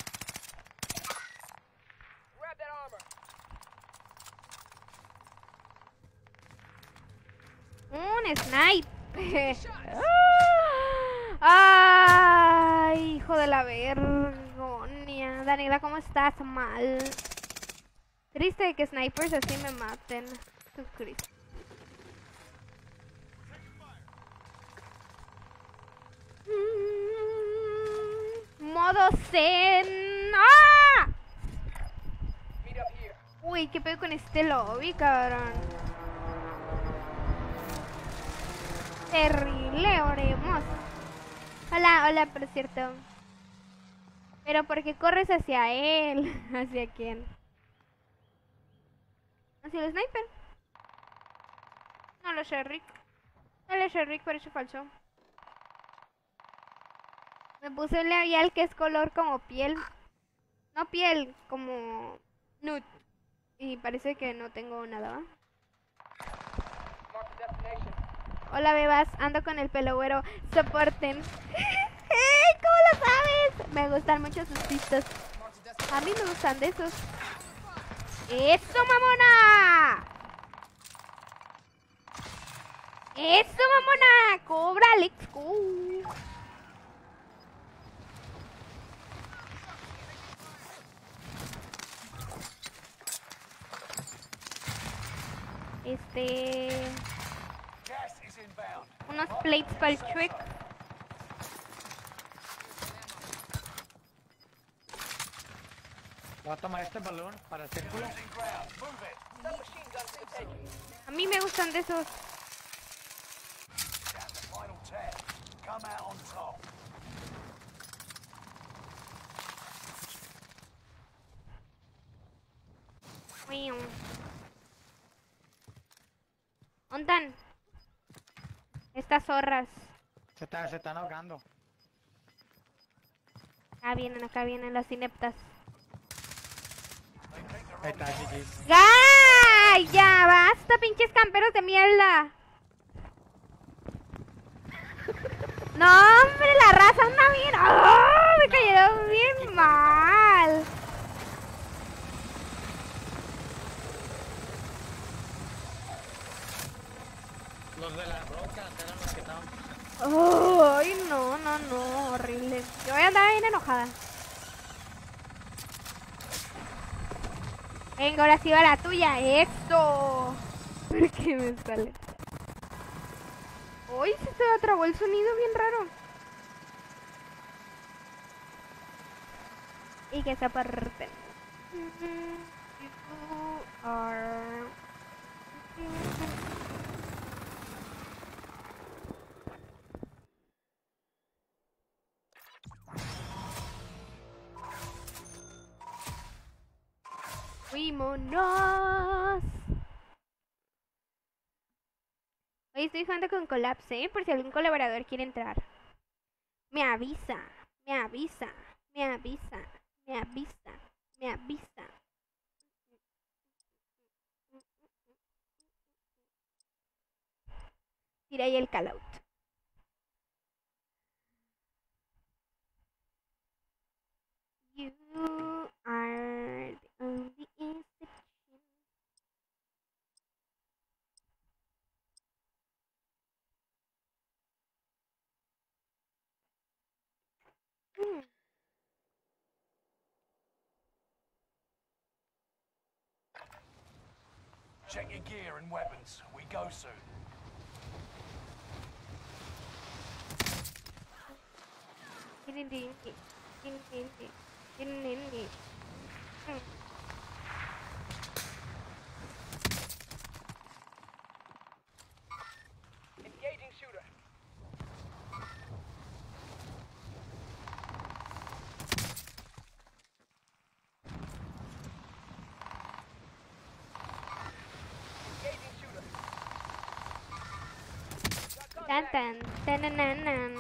Grab that armor. Un snipe. Ay, hijo de la vergonia. Daniela, ¿cómo estás? Mal. Triste que snipers así me maten. Tu Cristo. Modo zen. ¡Ah! Meet up here. Uy, qué pedo con este lobby, cabrón. Terrible, oremos. Hola, hola, por cierto. Pero ¿por qué corres hacia él? ¿Hacia quién? ¿Hacia el sniper? No lo sé, Rick. No lo sé, Rick, parece falso. Me puse un labial que es color como piel. No piel, como nude. Y parece que no tengo nada, ¿va? Mark the destination. Hola, bebas. Ando con el pelo güero. Soporten. ¡Ey! ¿Cómo lo sabes? Me gustan mucho sus pistas. A mí me gustan de esos. ¡Eso, mamona! ¡Eso, mamona! ¡Cobra, let's go! Gas is inbound. Unos plates para el trick. Voy a tomar este balón para hacer culo. Losing ground. Move it. A mí me gustan de esos. Down to final 10. Come out on top. ¿Ontan? Estas zorras. Se están ahogando. Acá vienen las ineptas. Ahí está, GG's. ¡Ay! ¡Ya basta, pinches camperos de mierda! No, hombre, la raza anda bien. ¡Oh! Me cayeron bien mal. Los de las rocas eran los que estaban. ¡Ay, no! Horrible. Yo voy a andar bien enojada. Venga, ahora sí va la tuya. ¡Eso! ¿Por qué me sale? ¡Uy! Se trabó el sonido bien raro. Y que se aparten. You are... ¡Fuímonos! Hoy estoy jugando con Collapse, por si algún colaborador quiere entrar. Me avisa. Tira ahí el call out. You are the only exception. Check your gear and weapons. We go soon. Engaging shooter. Engaging shooter. Tan tan tan nan nan nan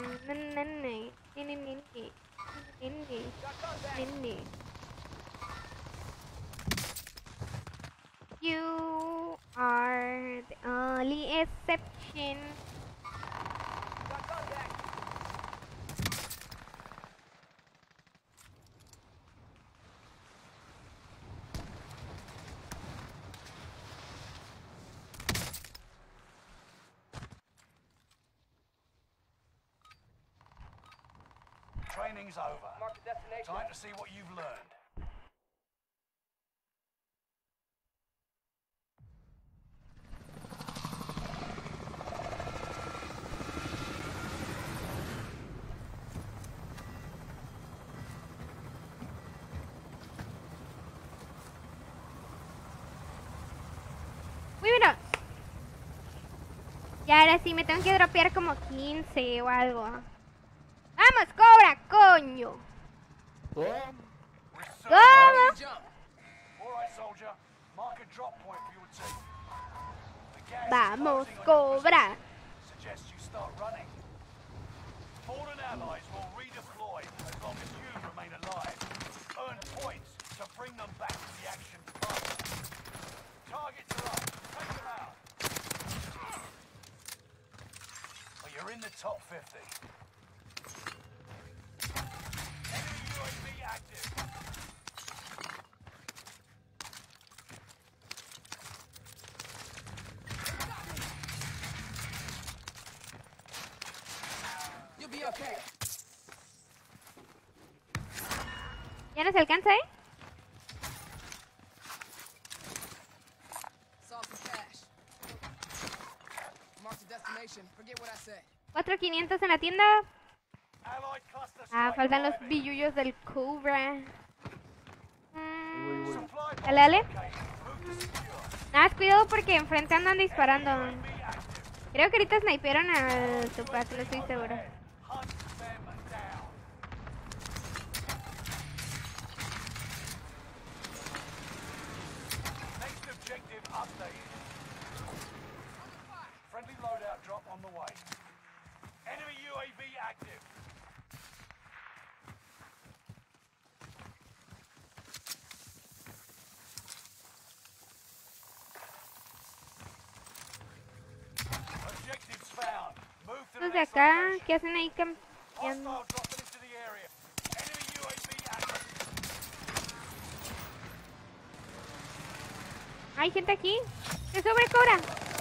You are the only exception. Got contact. Training's over. Mark the destination. Time to see what you've learned. Bueno. Y ahora sí me tengo que dropear como 15 o algo. ¡Vamos, cobra, coño! We're ¿Cómo? All right, soldier. Mark a drop point for your team. The gas is Vamos, closing on your cobra. position. Suggest you start running. Fallen allies will redeploy as long as you remain alive. Earn points to bring them back to the action front. Targets are up. Take them out. 50. Enemy UAV active. You'll be okay. ¿Ya nos alcanza, Saw some cash. Mark the destination. Forget what I said. 4,500 en la tienda. Allied cluster Ah, strike faltan los arriving. billullos del Cobra. Supply box Dale, dale. located. Move to secure. Nada más cuidado porque enfrente andan disparando. UAV active. Creo que ahorita snipearon al Tupac, no estoy seguro. Hunt them down. Next objective updated. Friendly loadout drop on the way. Enemy UAV active. Objectives found. Move to the Los de next acá, location. ¿qué hacen ahí campeando? Hostile dropping into the area. Enemy UAV active. Hay gente aquí. ¡Se sube, Cobra!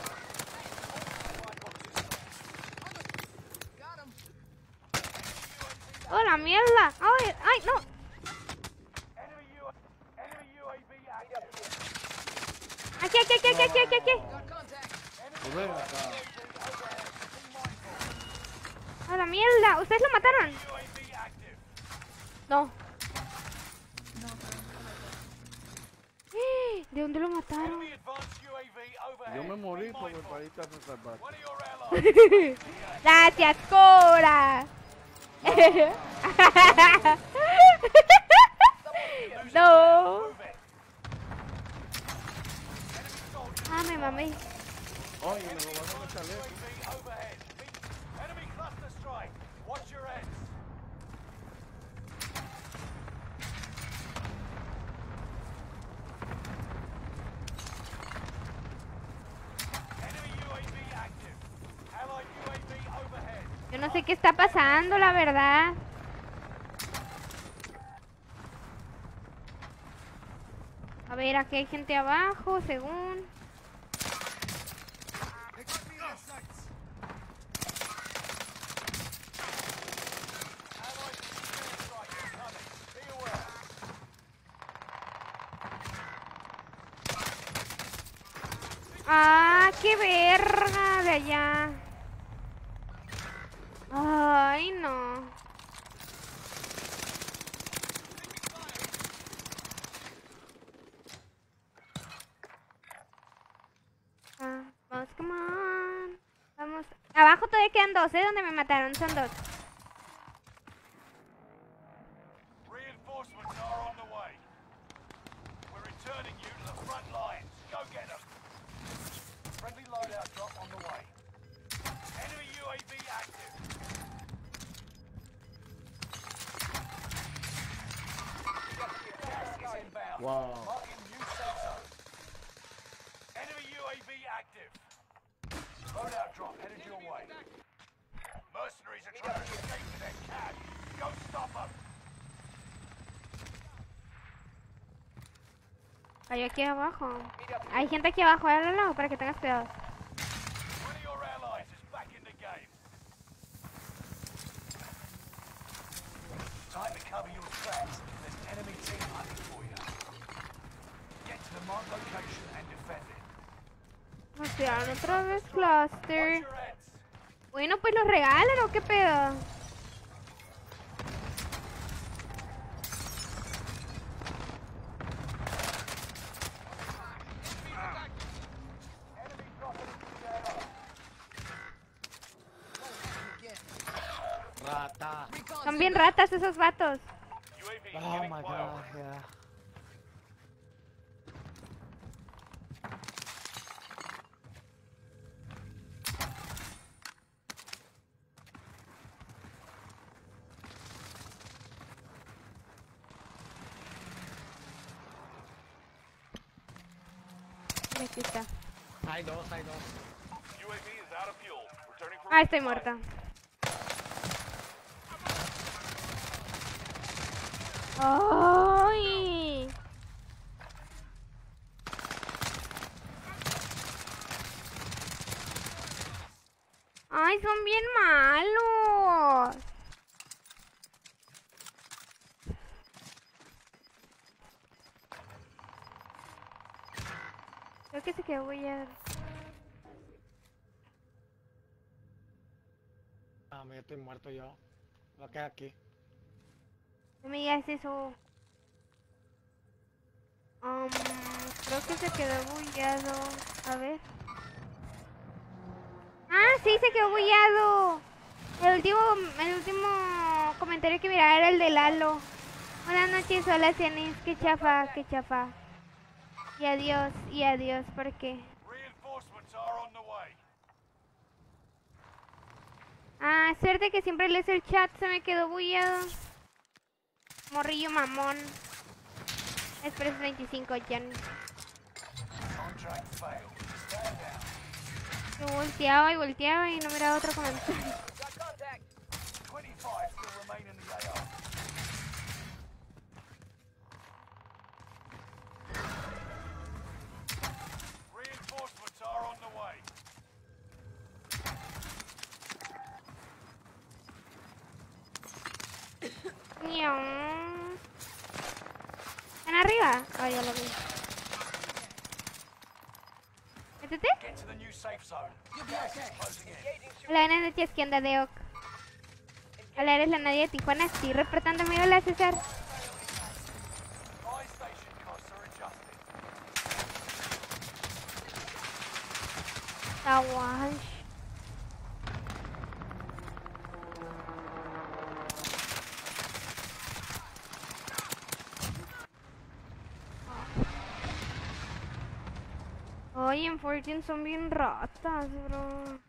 Got him. ¡Oh, la mierda! ¡Ay, ay, no! Enemy UAV active. Aquí, aquí, aquí, aquí, aquí, aquí, aquí. Got contact. Pues ven acá. ¡Oh, la mierda! ¿Ustedes lo mataron? UAV active. No. ¿De dónde lo mataron? Enemy advanced UAV overhead. Yo me morí Be por el mindful. país a salvar. One of your allies. ¡Gracias, Cobra! No. Move it. Ah, me mamé. Oye, me robaron el chaleco. UAV overhead. Enemy cluster strike. Watch your heads. Enemy UAV active. Allied UAV overhead. Yo no sé qué está pasando, la verdad. A ver, aquí hay gente abajo, según. They got me in their sights. Allied security strike incoming. Be aware. ¡Ah, qué verga de allá! ¡Ay, no! Ah, vamos, come on. Vamos. Abajo todavía quedan dos, ¿eh? Donde me mataron, son dos. Reinforcements are on the way. We're returning you to the front lines. Go get them. Friendly loadout drop on the way. Enemy UAV active. Gas is inbound. Wow. Marking new safe zone. Enemy UAV active. Loadout drop headed your way. Mercenaries are trying to escape with their cash. Go stop them. Hay aquí abajo. Hay gente aquí abajo, háblalo para que tengas cuidado. One of your allies is back in the game. Time to cover your tracks. There's an enemy team hunting for you. Get to the marked location and defend it. Nos tiraron otra vez Watch cluster. your heads. Bueno, pues los regalan o qué pedo. Enemy dropping into the area. Again. Rata. Recon Son bien ratas esos vatos. UAV Oh getting my flyover. god, yeah. Aquí está. Hay dos, hay dos. UAV is out of fuel. Returning for Ah, estoy muerta. ¡Ay! ¡Ay, son bien malos! Creo que se quedó bullado. Ah, me estoy muerto yo. Voy a quedar aquí. No me digas eso. Creo que se quedó bullado. A ver. ¡Ah, sí, se quedó bullado! El último comentario que miraba era el de Lalo. Buenas noches, hola Cianis. Qué chafa, qué chafa. Y adiós, ¿por qué? Reinforcements are on the way. Ah, suerte que siempre lees el chat, se me quedó bullado. Morrillo mamón. Express 25, Jan. Contract failed. Stand down. Yo volteaba y no miraba otro comentario. Got contact. 25 still remain in the AR. Reinforcements are on the way. Ñau. ¿Están arriba? Ah, ya lo vi. ¿Métete? Get to the new safe zone. You'll be Gas is okay. closing in. Engaging shoot. Hola, buenas noches, ¿qué onda de Oc? Hola, eres la Nadia de Tijuana, sí, reportándome. Hola, César. Buy station costs are adjusted. Tawash. Oye, en Fortune son bien ratas, bro.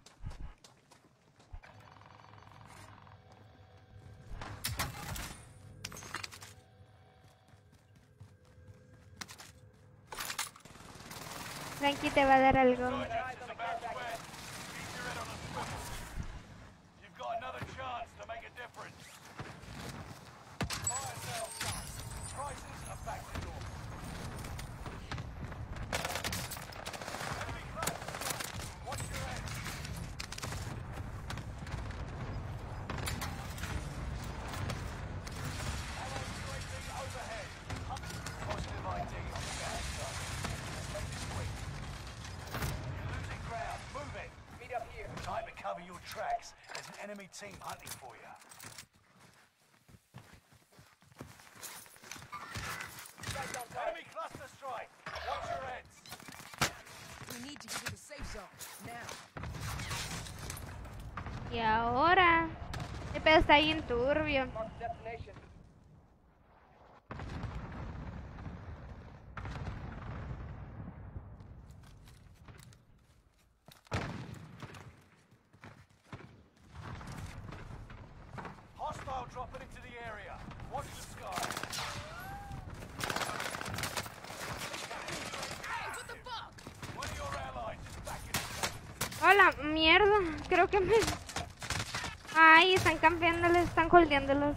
Frankie te va a dar algo. Surgeons is about to end. Keep your head on a swivel. You've got another chance to make a difference. Fire sales done. Prices are back to normal. Enemy close. Watch your head. Allied UAV overhead. Positive ID on the gas side. Make this quick. You're losing ground. Move it. Meet up here. Time to cover your tracks. There's an enemy team hunting for you. Strike on target. Enemy cluster strike. Watch your heads. We need to get to the safe zone. Now. Y ahora, este pedo está bien turbio. Mark the destination. Hostile dropping into the area. Watch the sky. Hey, what the fuck? One of your allies is back in the game. Hola, mierda. Creo que me... Ay, están campeándolos, están holdeándolos.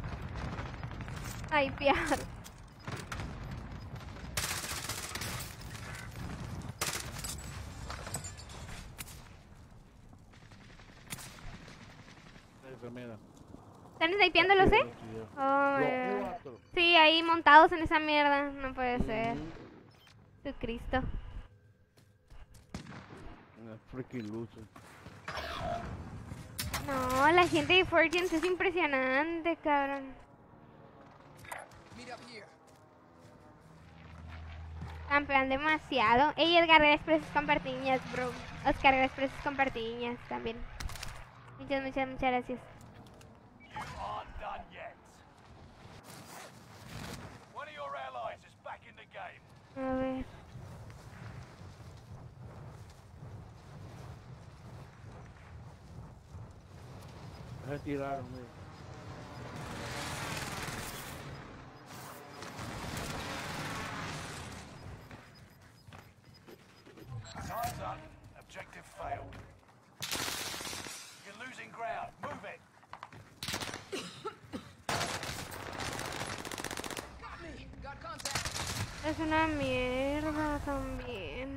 Ay, piar. Mira. ¿Están snipeándolos, eh? Oh, Los cuatro. sí, ahí montados en esa mierda. No puede ser. Tu Cristo. Una freaking loser. No, la gente de Fortune es impresionante, cabrón. Meet up here. Campeón demasiado. Ey, Edgar, gracias por sus compartiñas, bro. Oscar, gracias por sus compartiñas también. Muchas gracias. You aren't done yet. One of your allies is back in the game. A ver. Se tiraron, mira. Time's up. Objective failed. You're losing ground. Move it. Es una mierda también.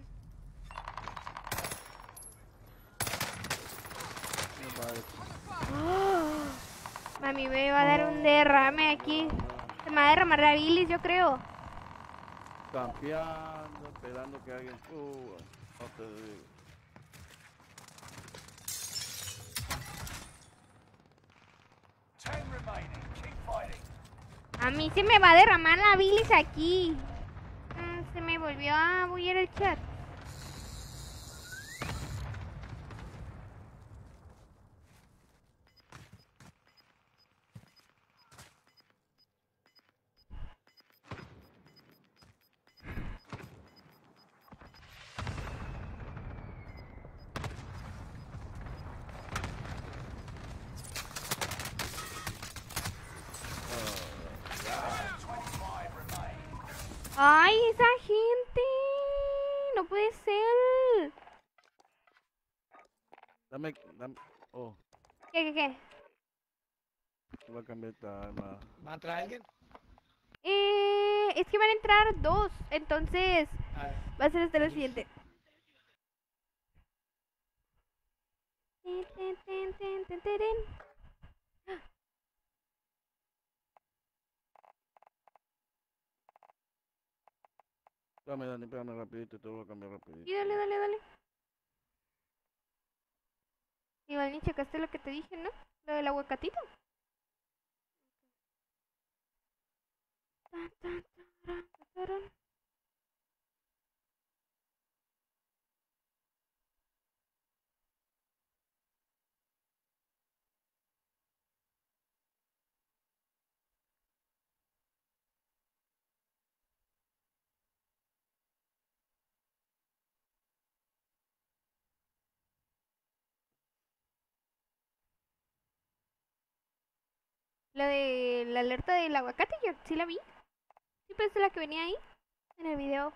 ¡Oh! Mami, me va a dar un derrame aquí. Se me va a derramar la bilis, yo creo. Campeando, esperando que alguien suba. No te digo. Ten remaining. Keep fighting. A mí se me va a derramar la bilis aquí. Se me volvió a bullir el chat. ¡Ay, esa gente! No puede ser. Dame. Oh, ¿Qué? voy a cambiar esta arma. ¿Va a entrar alguien? Es que van a entrar dos. Entonces, A ver. va a ser hasta lo siguiente. Dame, Dani, pégame rapidito, te voy a cambiar rapidito. Sí, dale. Igual ni checaste lo que te dije, ¿no? Lo del aguacatito. Tan, tan, taran, taran. Lo de la alerta del aguacate, yo sí la vi. Sí, pues es la que venía ahí en el video.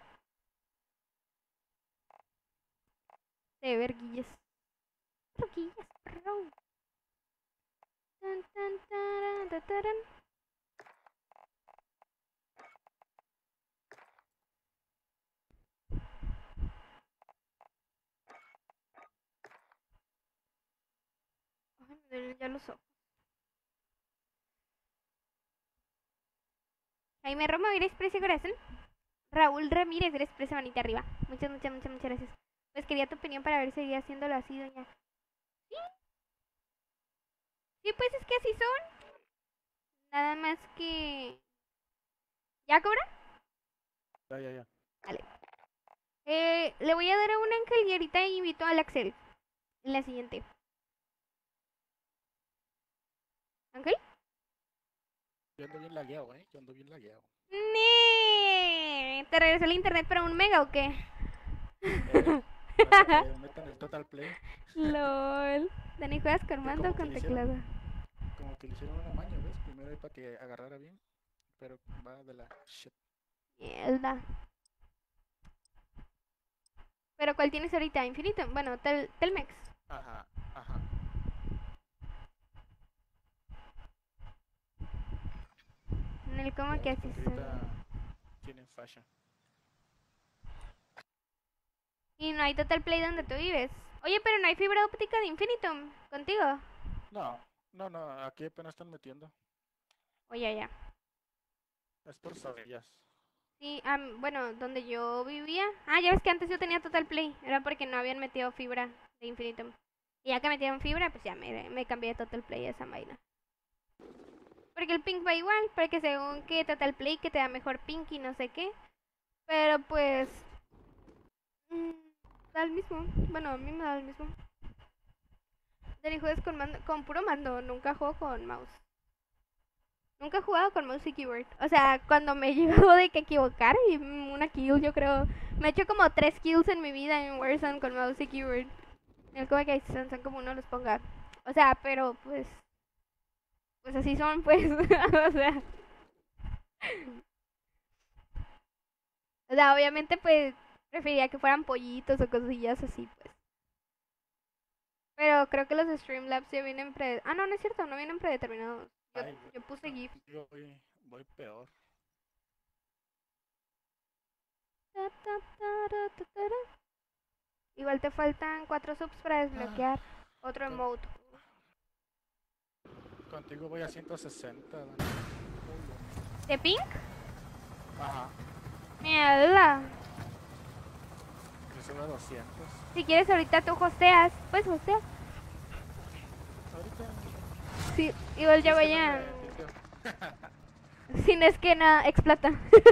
De verguillas. Verguillas, bro. Tan, tan, taran, taran. Ay, me duelen ya los ojos. Jaime Romo, eres precio corazón. Raúl Ramírez, eres precio manita arriba. Muchas gracias. Pues quería tu opinión para ver si seguía haciéndolo así, doña. Sí. Sí, pues es que así son. Nada más que... ¿Ya cobra? Ya. Vale. Le voy a dar a un ángel y ahorita invito al Axel. En la siguiente. ¿Ángel? Yo ando bien lagueado, Yo ando bien lagueado. ¡Nee! ¿Te regresó el internet para un mega o qué? Para que metan el Total Play. LOL. Dani, ¿juegas con mando o como con que le teclado? Como que le hicieron una maña, ¿ves? Primero ahí para que agarrara bien. Pero va de la shit. Mierda. ¿Pero cuál tienes ahorita? ¿Infinito? Bueno, Telmex. Ajá. En el cómo que así Porque son. ahorita tienen fashion. Y no hay Total Play donde tú vives. Oye, pero no hay fibra óptica de Infinitum contigo. No, aquí apenas están metiendo. Oye, ya. Es por sabillas. Sí, bueno, donde yo vivía. Ya ves que antes yo tenía Total Play. Era porque no habían metido fibra de Infinitum. Y ya que metieron fibra, pues ya me cambié de Total Play a esa vaina. Porque el ping va igual, porque según que Total Play que te da mejor ping y no sé qué. Pero pues... da el mismo. Bueno, a mí me da el mismo. Dani, juegas con puro mando, nunca juego con mouse. Nunca he jugado con mouse y keyboard. O sea, cuando me he llegado de que equivocar y una kill, yo creo. Me he hecho como 3 kills en mi vida en Warzone con mouse y keyboard. El como que son como uno los ponga. O sea, pero pues así son, pues. O sea, obviamente pues preferiría que fueran pollitos o cosillas así, pues. Pero creo que los Streamlabs ya vienen no es cierto, no vienen predeterminados. Yo puse GIF. Yo voy peor. Igual te faltan 4 subs para desbloquear otro emote. Contigo voy a 160, Dani. ¿De pink? Ajá. Mierda. Yo subo a 200. Si quieres ahorita tú hosteas, pues hostea. Ahorita. Sí, igual ya voy a... Si no es que nada, explota.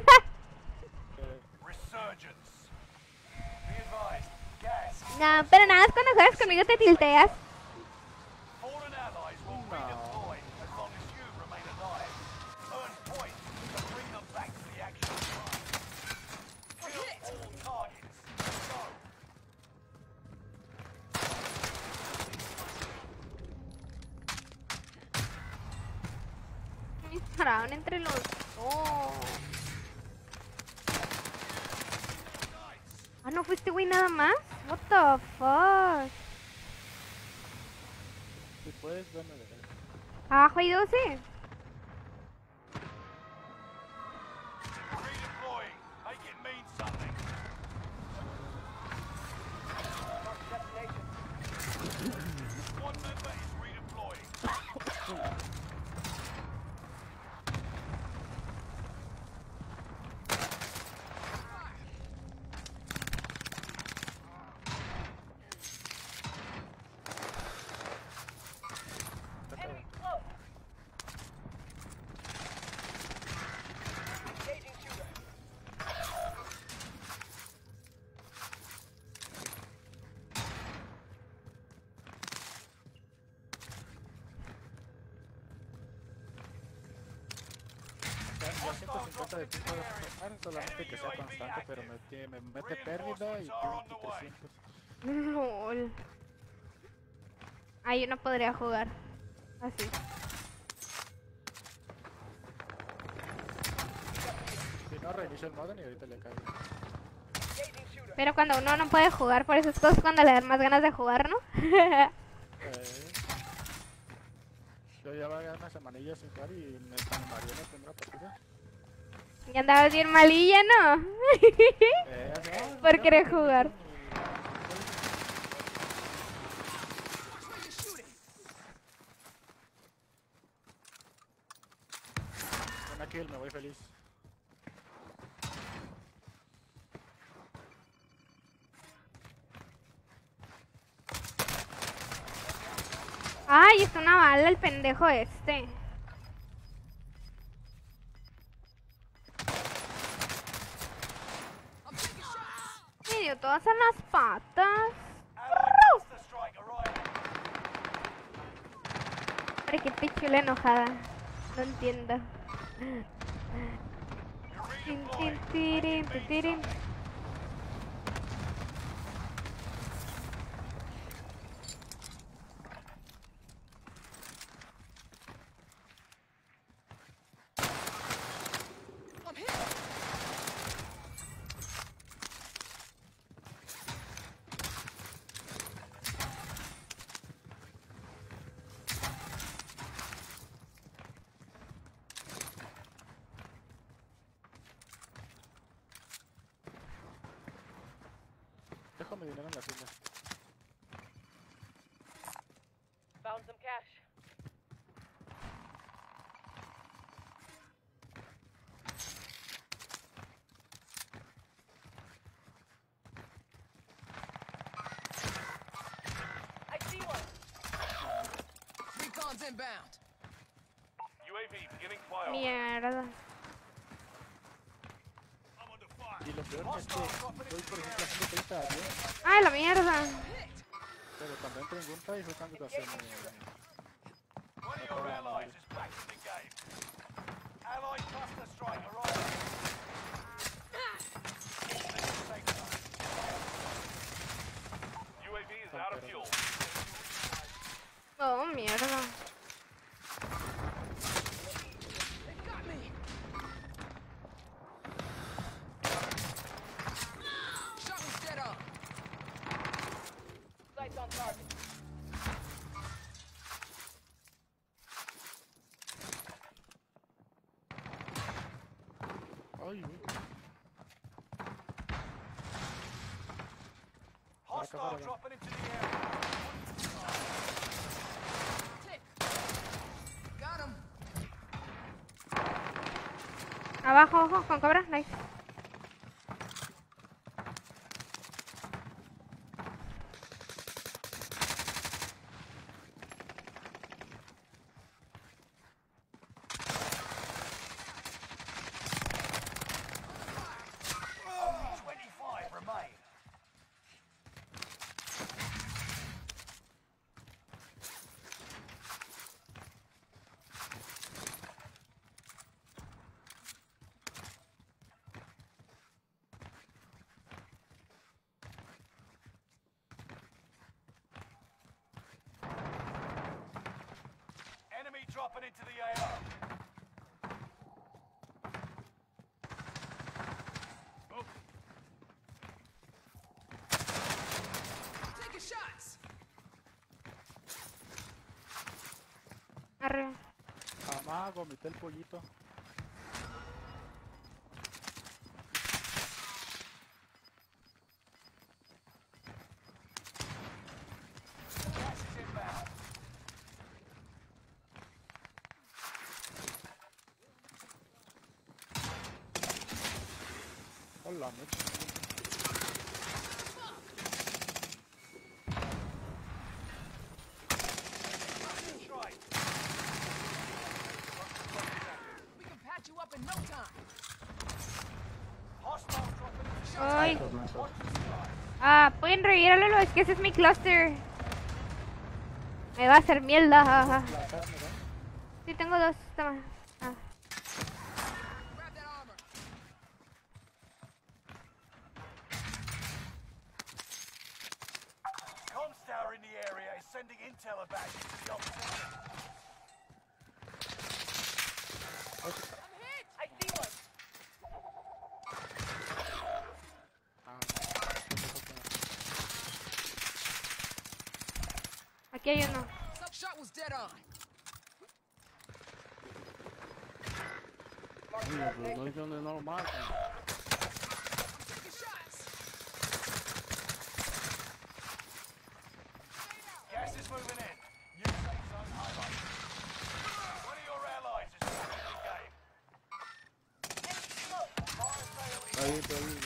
Resurgence. Be advised, gas. No, pero nada más cuando juegas conmigo te tilteas. Fallen allies will redeploy as long as you remain alive. Earn points to bring them back to the action line. Kill all targets. Go. Me dispararon entre los dos. Ah, ¿no fuiste güey nada más? What the fuck? Si puedes, dame de él. Abajo hay 12. Redeploying. Make it mean something. One member is redeploying. Yo 150 de pico solamente que sea constante, pero me mete pérdida y tengo 300. LOL. Ah, yo no podría jugar así. Si no, reinicio el modem y ahorita le caigo. Pero cuando uno no puede jugar por esas cosas, cuando le dan más ganas de jugar, ¿no? Yo llevaba ya una semanilla sin jugar y me animaría en la primera partida. Y andabas bien malilla, ¿no? No, Por querer jugar. Una kill, me voy feliz. Ay, es una bala el pendejo este. Me dio todas en las patas. Cluster strike arriving. Hombre, qué pichula enojada. No entiendo. Tin, tin, tirin, tin, tirin. Dejo mi dinero en la fila. Found some cash. I see one. Recon's inbound. UAV beginning flyover. Mierda. I'm under fire. Y lo peor es que voy por ejemplo haciendo 30 años, Ay, la mierda. pero cuando entro en Gunta y fue cuando se me... One of your allies is back in the game. Allied cluster strike arriving. UAV is out of fuel. Oh, mierda. They got me. Shot was dead on. Sights on target. Ay, güey. Hostile dropping into the area. Got him. Abajo, ojo, con cobra, nice. Only 25 remain. Enemy dropping into the AR. Taking shots. Arriba. Mamá, vomité el pollito. Gas is inbound. Hola, mecha. Strike. We can patch you up in no time. Hostile dropping into the Ay. Watch the sky. Ah, pueden reír a Lolo, es que ese es mi cluster. Me va a hacer mierda. La carne, ¿no? Sí, tengo dos. Toma. Ah. Grab that armor. Comms tower in the area is sending intel about you to the opposition. I'm hit. I see one. Aquí hay uno. Shot was dead on. Mira, pero no es donde no lo matan. Taking shots. Gas is moving in. New safe zone highlighted. One of your allies is back in the game. Fire sale is Ahí, ahí.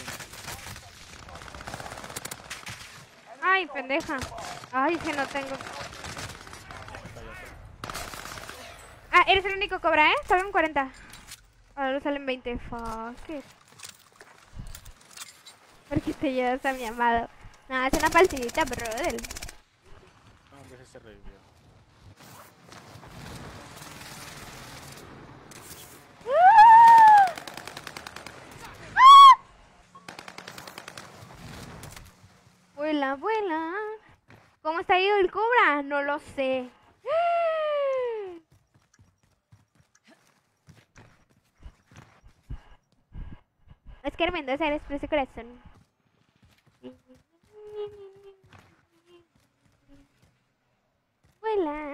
Ay, pendeja. Ay, que no tengo. Ah, eres el único cobra, ¿eh? Salen 40. Ahora salen 20. Fuck it. ¿Por qué te llevas a mi amado? No, es una falsidita, brother. No, hombre, ese se revivió. Vuela, vuela. ¿Cómo está ido el cobra? No lo sé. Es que Mendoza eres precio corazón. Vuela.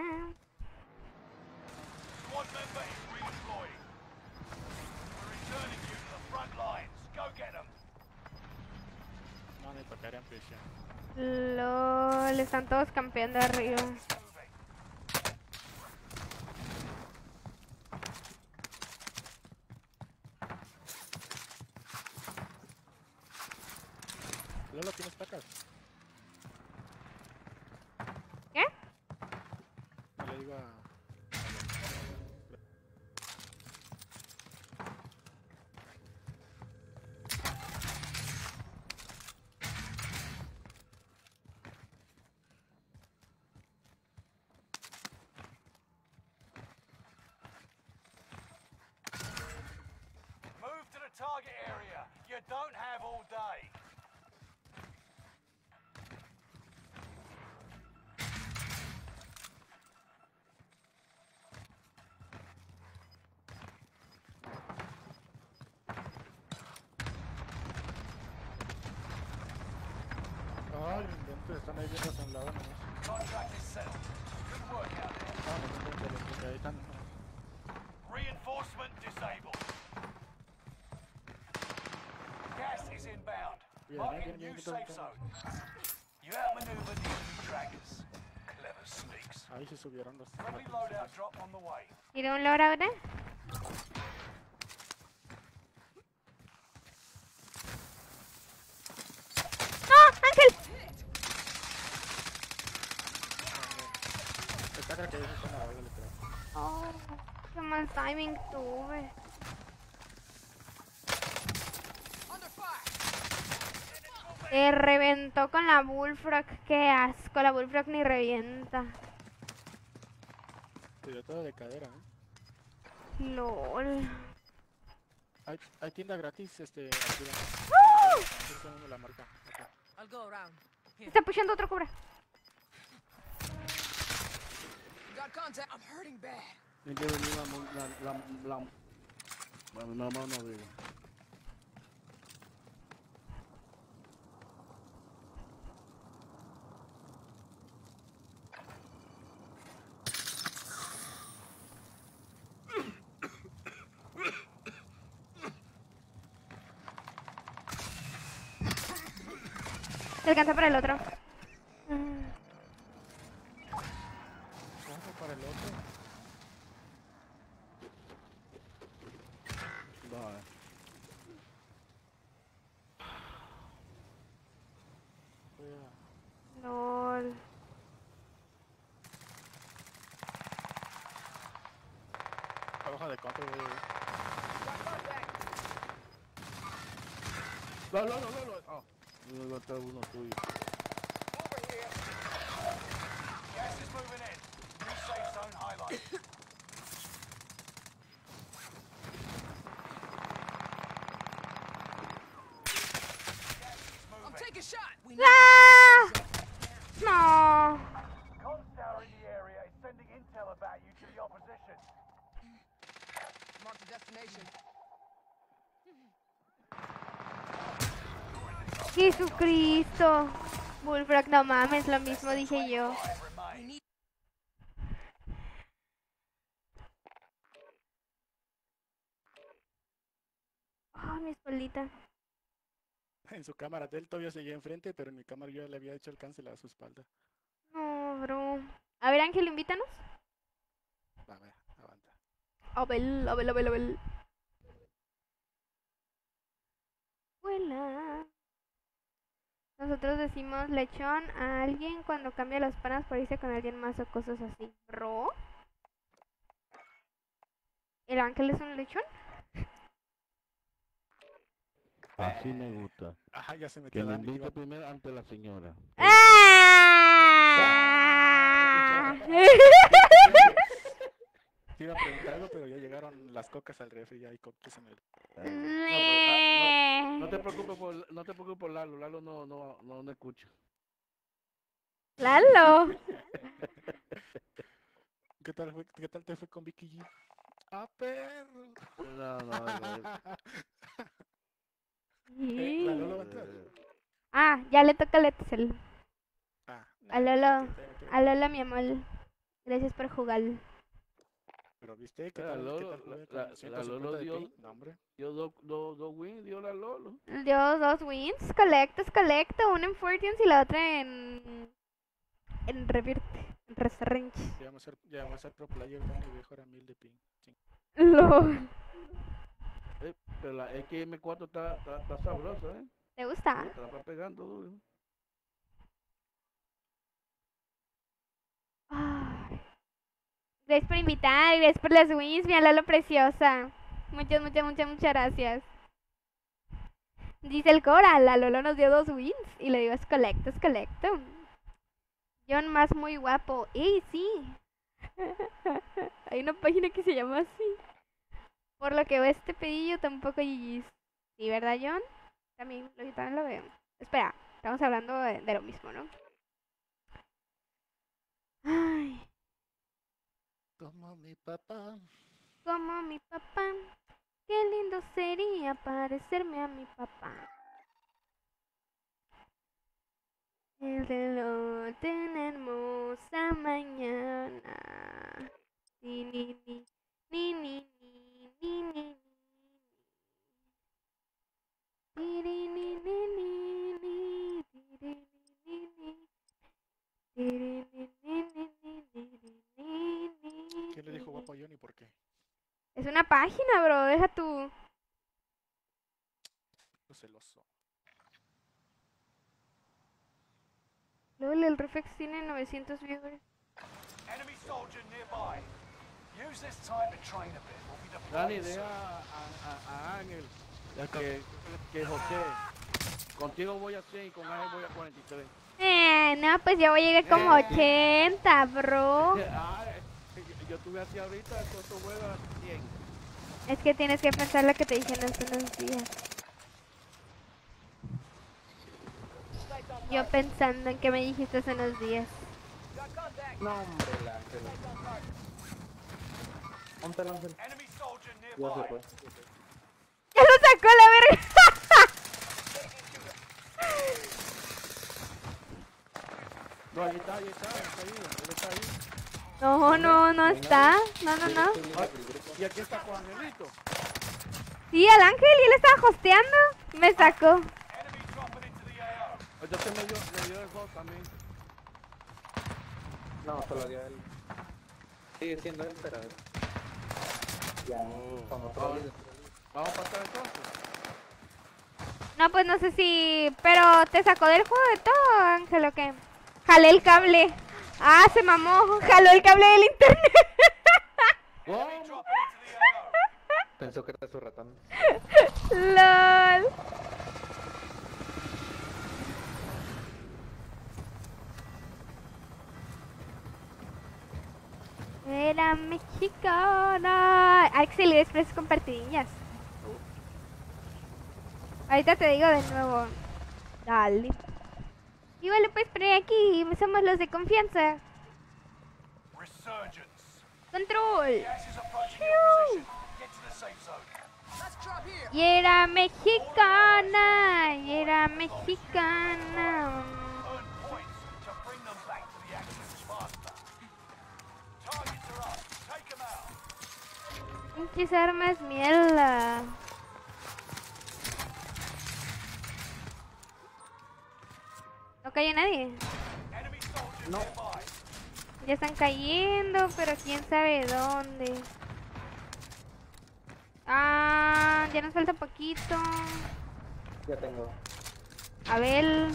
Squad member is redeploying. We're returning you to the front lines. Go get them. No, ni tocar en prisión. LOL, están todos campeando arriba. Moving. Lolo, ¿tienes placas? ¿Qué? No le digo a... Move to the target area. You don't have all day. Ay, inventes, están ahí viendo hacia un lado nomás. Contract is settled. Good work out there. No, no tengo interés, porque ahí están... Reinforcement disabled. Gas is inbound. Bien, Marking bien, new bien, safe bien. zone. You outmaneuvered the enemy trackers. Clever sneaks. Ahí se subieron los... Friendly loadout drop on the way. ¿Tiene un loro ahora? ¡No! ¡Ángel! Está creo que ellos están abajo, literal. Oh, qué mal timing tuve. Under fire. Se reventó con la Bullfrog. Qué asco, la Bullfrog ni revienta. Te dio todo de cadera, LOL. Hay tienda gratis, arriba. ¡Oh! Estoy poniendo la marca. Acá. I'll go around. Here. Está pushando otro cobra. Got contact. I'm hurting bad. Tiene que venir la mano arriba. Se alcanza para el otro. Vamos para el otro. Vale. LOL. Hoja de control, güey. No. Oh, yo voy a traer uno tuyo. Gas is moving in. New safe zone highlighted. I'm taking shot. We need ¡Ah! No. Constar in the area is sending intel about you to the opposition. to mark the destination. Jesucristo. Bullfrog, no mames, lo mismo dije yo. We need Oh, mi espaldita. En su cámara de él todavía seguía enfrente, pero en mi cámara yo ya le había hecho el cancel a su espalda. No, bro. A ver, Ángel, invítanos. A ver, aguanta. A ver. Vuela. Nosotros decimos lechón a alguien cuando cambia las panas por irse con alguien más o cosas así. ¿Bro? ¿El Ángel es un lechón? Así me gusta. Ajá, ya se Que metió me Dani. invite primero ante la señora. ¡Ah! Te iba a preguntar algo, pero ya llegaron las cocas al refri ya hay cocas en el... No te preocupes por Lalo. Lalo no escucha. ¡Lalo! ¿Qué tal te fue con Vicky G? ¡Ah, perro! No. ¿La Lolo va a entrar? Ah, ya le toca a Letzel. Ah, A Lolo. A Lolo, mi amor. Gracias por jugar. Pero viste que La tal, Lolo, qué tal jugué la con 150 Lolo de dio- ping? No, hombre. Dio dos wins, dio la Lolo. Dio 2 wins. Colecto. Una en Fortunes y la otra en Revierte. En Reserrange. Ya vamos a ser pro player con mi viejo era 1000 de ping. Sí. LOL. Pero la XM4 está sabrosa, ¿eh? ¿Te gusta? Te la va pegando duro. Ay. Gracias por invitar, gracias por las wins, mi Lalo preciosa. Muchas gracias. Dice el Cora, la Lolo nos dio 2 wins. Y le digo, es colecto. John más muy guapo. Sí. Hay una página que se llama así. Por lo que veo este pedillo tampoco GG's. Sí, ¿verdad, John? Yo también lo veo. Espera, estamos hablando de lo mismo, ¿no? Ay. Como mi papá. Como mi papá, qué lindo sería parecerme a mi papá. El reloj de una hermosa mañana. Ni. Tiri, ni. Es una página, bro. Deja tu... Celoso. LOL, el Reflex tiene 900 viewers. Enemy soldier nearby. Use this time to train a bit. We'll be Dale deploying idea soon. a Ángel que José, contigo voy a 100 y con Ángel voy a 43. No, pues yo voy a llegar como 80, bro. Yo tuve así ahorita, entonces voy a 100. Es que tienes que pensar lo que te dije hace unos días. Yo pensando en que me dijiste hace unos días. No, hombre, el ángel. ¿Dónde el ángel? Enemy soldier Ya se nearby. fue. ¡Ya lo sacó la verga! No, ahí está ahí, él está ahí. No, no, no está. No, no, no. Y aquí está con Angelito. Sí, al ángel, y él estaba hosteando. Me sacó. Enemy dropping into the AO. Entonces me dio el gol también. No, se lo dio a él. Sigue siendo él, pero... Ya, con otro líder. Vamos a pasar entonces. No, pues no sé si... Pero te sacó del juego de todo, Ángel, ¿o qué? Jalé el cable. Ah, se mamó. Jaló el cable del internet. Enemy dropping into the AO. Pensó que era su ratón. LOL. Era mexicana. Axel y después compartidillas. Ahorita te digo de nuevo. Dale. Y bueno, pues por aquí somos los de confianza. Resurgence. Control. Gas is approaching your position. Get to the safe zone. Let's drop here. Y era mexicana. Y era mexicana. Earn points to bring them back to the action faster. Targets are up. Take them out. Pinches armas mierda. No cayó nadie. Enemy soldier nearby. Ya están cayendo, pero quién sabe dónde. Ah, ya nos falta poquito. Ya tengo. A ver.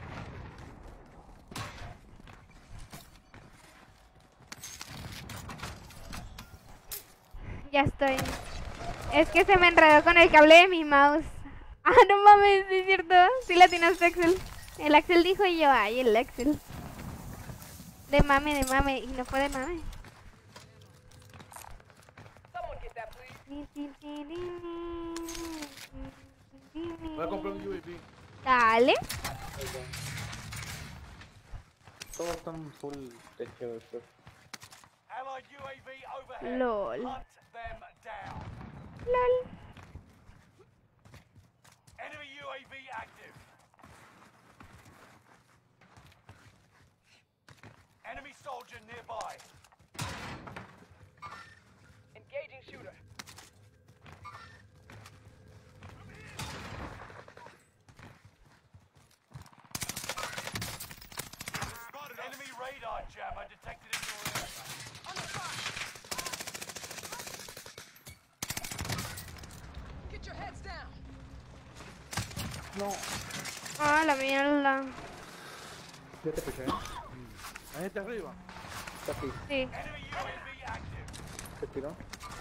Ya estoy. Es que se me enredó con el cable de mi mouse. Ah, no mames, ¿sí es cierto? Sí la tienes, Axel. El Axel dijo y yo, ay, el Axel. De mame, y no fue de mame. Someone get that, please. Voy a comprar un UAV. Dale. Todos están full techo de esto. Allied UAV overhead. LOL. Hunt them down. LOL. Enemy UAV active. Enemy soldier nearby. Engaging shooter. Enemy radar jammer detected in your area. Get your heads down. No, Ah, la mierda. ya te piché. Hay gente arriba. Está aquí. Sí. Enemy UAV active. ¿Te tiró?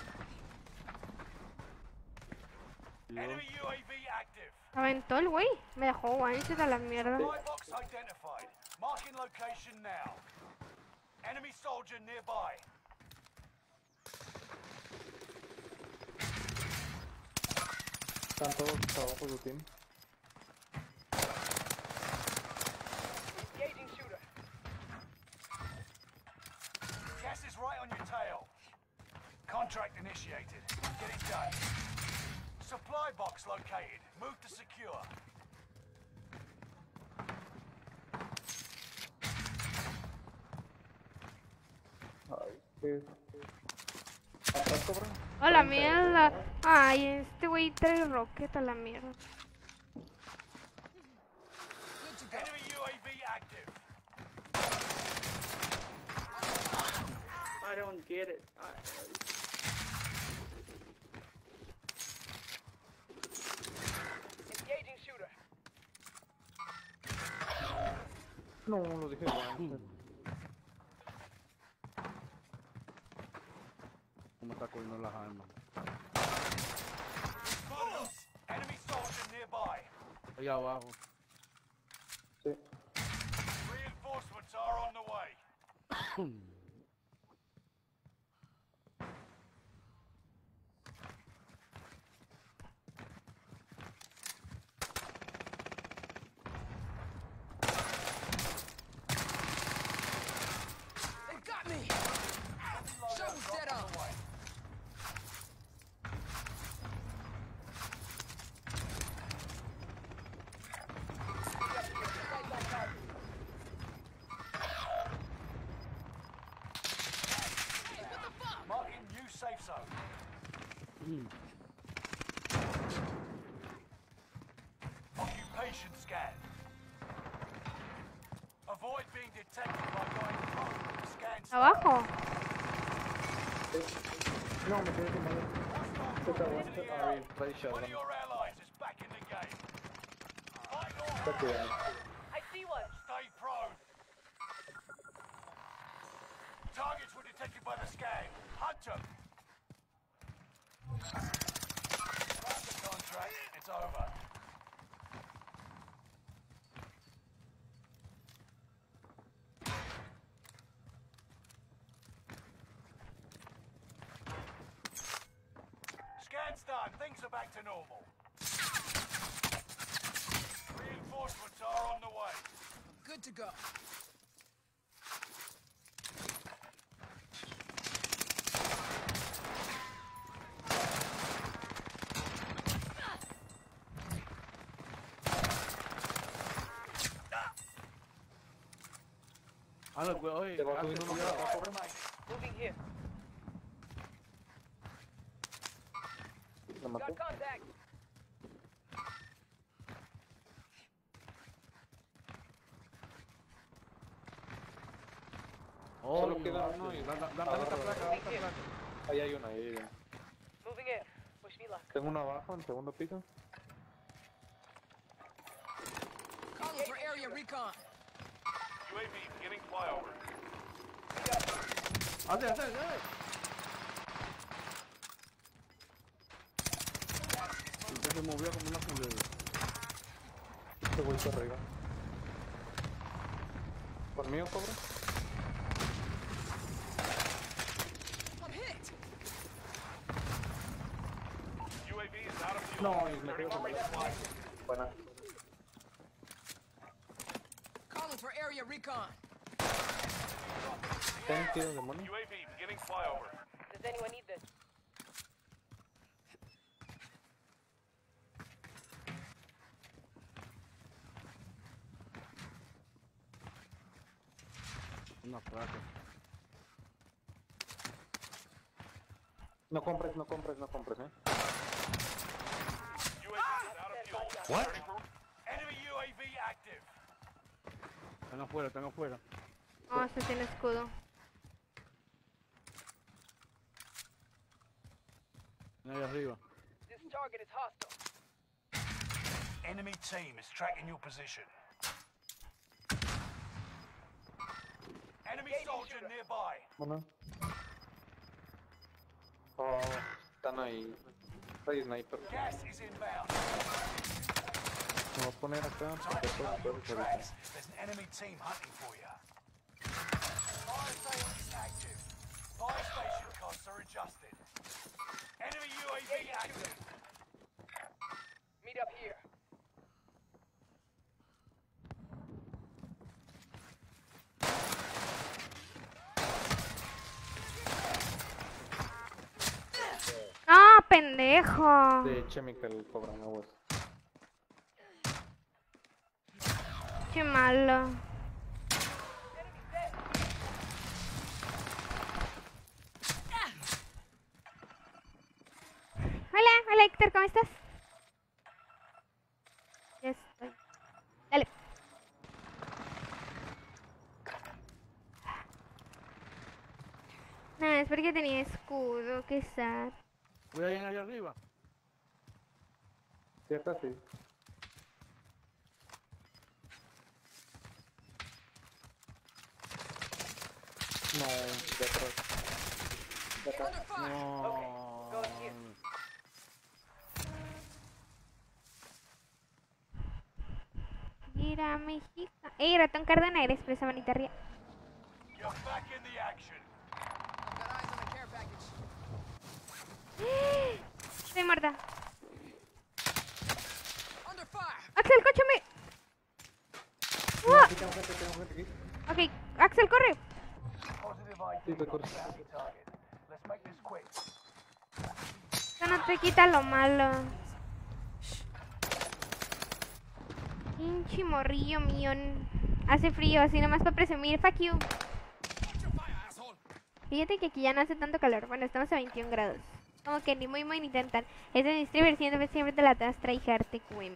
Enemy UAV active. Aventó el güey. Me dejó guanches a la mierda. Supply box identified. Marking location now. Enemy soldier nearby. Están todos abajo de team. Engaging shooter. Gas is right on your tail. Contract initiated. Get it done. Supply box located. Move to secure. Ay, qué... ¿Atrás cobran? A la mierda. Ay, este güey trae rocket a la mierda. Enemy UAV active. I don't get it. No, lo dije igual. ¿Cómo está cogiendo las armas? Enemy soldier nearby. Ahí abajo. Sí. Reinforcements are on the way. They got me! Shovel's dead on! Marking new safe zone. Occupation scan. Avoid being detected by going prone with the scan scan. Abajo. No, me quedé sin madera. Puta, aguanta. Ay, trae One of shotgun. your allies is back in the game. Fight on. Está cuidado. I see one. Stay prone. Targets were detected by the scan. Hunt them. Grab the contract. It's over. Scan's done. Things are back to normal. Reinforcements are on the way. Good to go. Ah, no, oye, Te va hazte subiendo uno cuidado. para abajo. Moving here. Lo maté. Got contact. Oh, Solo queda uno y Dame esta placa, dame esta placa. Ahí hay una, ahí hay una. Moving in. Wish me luck. Tengo uno abajo, en segundo piso. Calling for area recon. UAV beginning flyover. ¡Hazte! Usted se movió como una culebra. Te voy para arriba. ¿Conmigo, cobra? I'm hit! UAV is out of fuel. No, y me quedo con la. Buena. Calling for area recon. ¿Ten tiros de mono? UAV beginning flyover. Does anyone need this? Una placa. No compres, eh. UAV is out of fuel. What? Enemy UAV active. Están afuera. No, ese tiene escudo. Ahí arriba. This target is hostile. Enemy team is tracking your position. Enemy soldier nearby. Bueno. Oh, están ahí. Hay sniper. Gas is inbound. Me voy a poner acá. Tight your tracks. There's an enemy team hunting for you. Fire sale is active. Fire station costs are adjusted. Enemy UAV active. Meet up here. ¡Ah, pendejo! De Chemical cobran aguas. Qué malo. Hola Héctor, ¿cómo estás? Ya estoy. Dale. No, es porque tenía escudo, qué sad. Voy a ir allá arriba. ¿Cierto? Sí. No, de atrás. De atrás. Under fire. No. Go here. Mira, México. Ey, ratón Cárdenas, eres presa humanitaria. You're back in the action. I've got eyes on a care package. Estoy muerta. Under fire. Axel, cóchame. Aquí tengo gente aquí. Ok, Axel, corre. Positive Sí, ID te on corres. bounty target. Let's make this quick. Eso no te quita lo malo. Pinche morrillo mío. Hace frío, así nomás para presumir. Fuck you. Watch your fire, asshole. Fíjate que aquí ya no hace tanto calor. Bueno, estamos a 21 grados. Como que ni muy ni tan. Es de mi streamer, siempre te la das tryhard, TQM.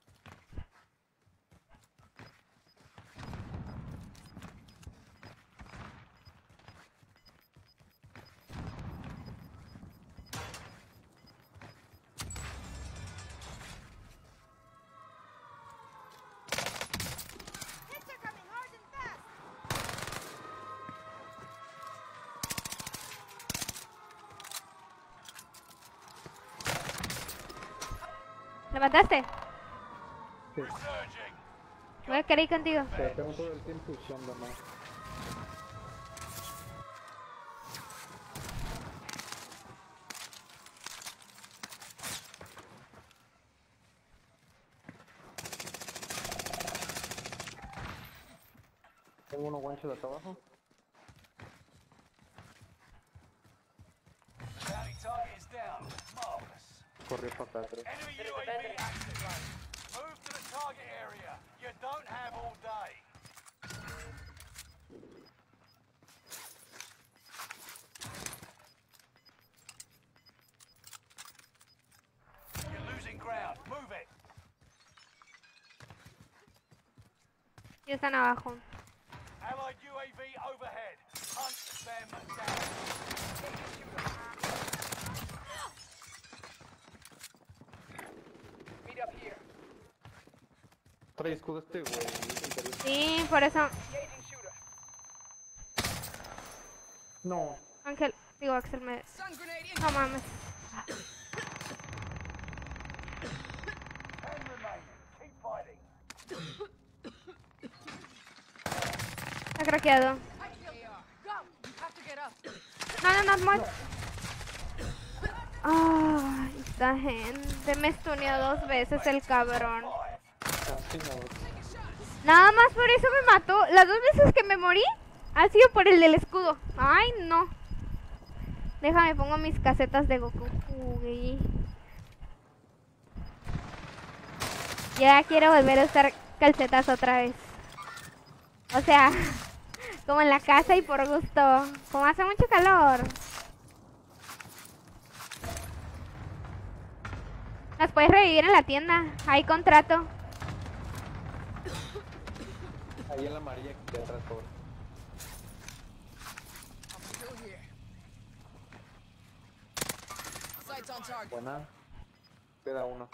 ¿Lo mataste? Resurging. Voy a querer ir contigo. Pero tengo todo el tiempo usando más. Tengo unos guanchos de acá abajo. Bounty target is down. Marvelous. Corrí para acá atrás. Enemy UAV active. Move to the target area. You don't have all day. You're losing ground. Move it. Ya están abajo. Allied UAV overhead. Hunt them down. Meet up here. Trae escudo este, güey. interior. Sí, por eso. Engaging shooter. No. Ángel, digo Axel, me... Stun grenade in. No mames. And remaining. Keep fighting. Está craqueado. AR. Go. You have to get up. No, muerto. Ay, esta gente me stuneó 2 veces el cabrón. Así no. Nada más por eso me mató. Las 2 veces que me morí ha sido por el del escudo. Ay, no. Déjame, pongo mis casetas de Goku. Uy. Ya quiero volver a usar calcetas otra vez. O sea, como en la casa y por gusto. Como hace mucho calor. Las puedes revivir en la tienda. Hay contrato. Ahí en la amarilla que te atrás, por. I'm still here. Sights on target. Buena. Queda uno.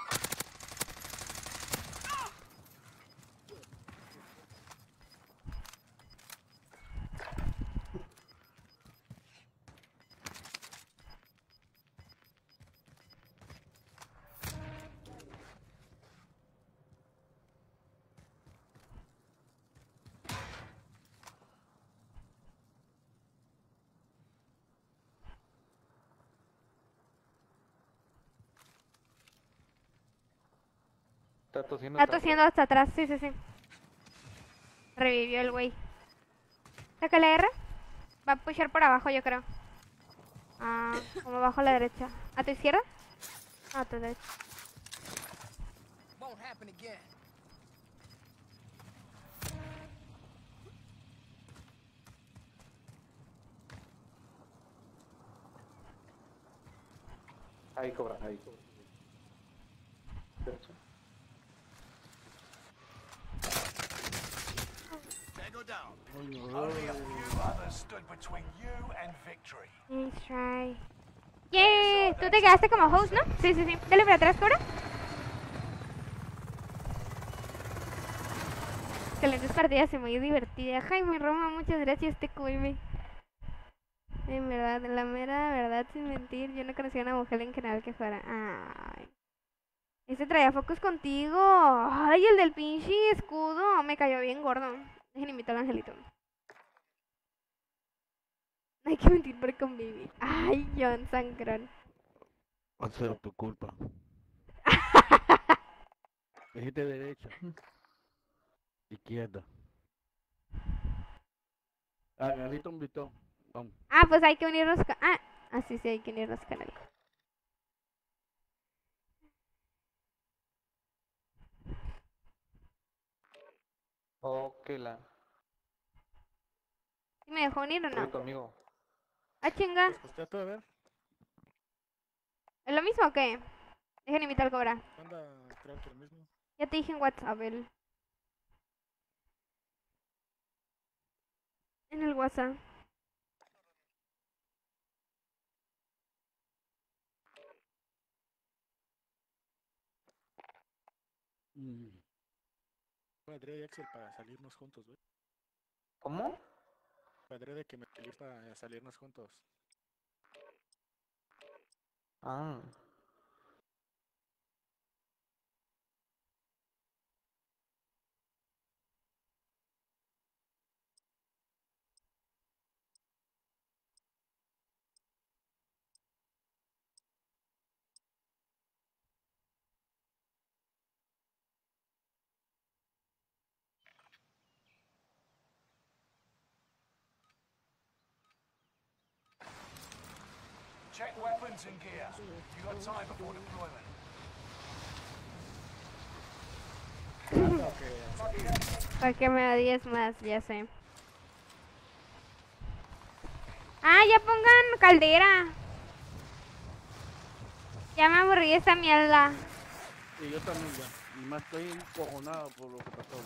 Está tosiendo. Está tosiendo hasta atrás, sí. Revivió el güey. Saca la R. Va a pushar por abajo, yo creo. Ah, como abajo a la derecha. ¿A tu izquierda? Ah, a tu derecha. Won't happen again. Ahí cobra, ahí. Derecha. Tango down. Only a few others stood between you and victory. Nice try. ¡Yay! Tú te quedaste como host, ¿no? Sí. Dale para atrás, cobra. Excelentes partidas y muy divertidas. Jaime Roma, muchas gracias, TQM. En verdad, en la mera verdad, sin mentir, yo no conocía a una mujer en general que fuera. Ay. Ese traía focos contigo. Ay, el del pinche escudo. Me cayó bien gordo. Dejen invitar al angelito. No hay que mentir por convivir. Ay, John Sangrón. Va a ser tu culpa. Dijiste derecha. Izquierda. Angelito invitó. Vamos. Ah, pues hay que unirnos. Sí, hay que unirnos con él. Ok, la. ¿Sí me dejó unir o no? Voy conmigo. Ah, chinga. Pues ya tú, a ver. ¿Es lo mismo o qué? Dejen invitar al Cobra. Anda, creo que lo mismo. Ya te dije en WhatsApp, en el WhatsApp. Padre de Axel para salirnos juntos, güey. ¿Cómo? Padre de que me salí para salirnos juntos. Ah. Check weapons and gear. You got time before deployment. Para que me odies más, ya sé. Ah, ya pongan caldera. Ya me aburrí de esta mierda. Y yo también ya. Y más estoy encojonado por lo que pasó.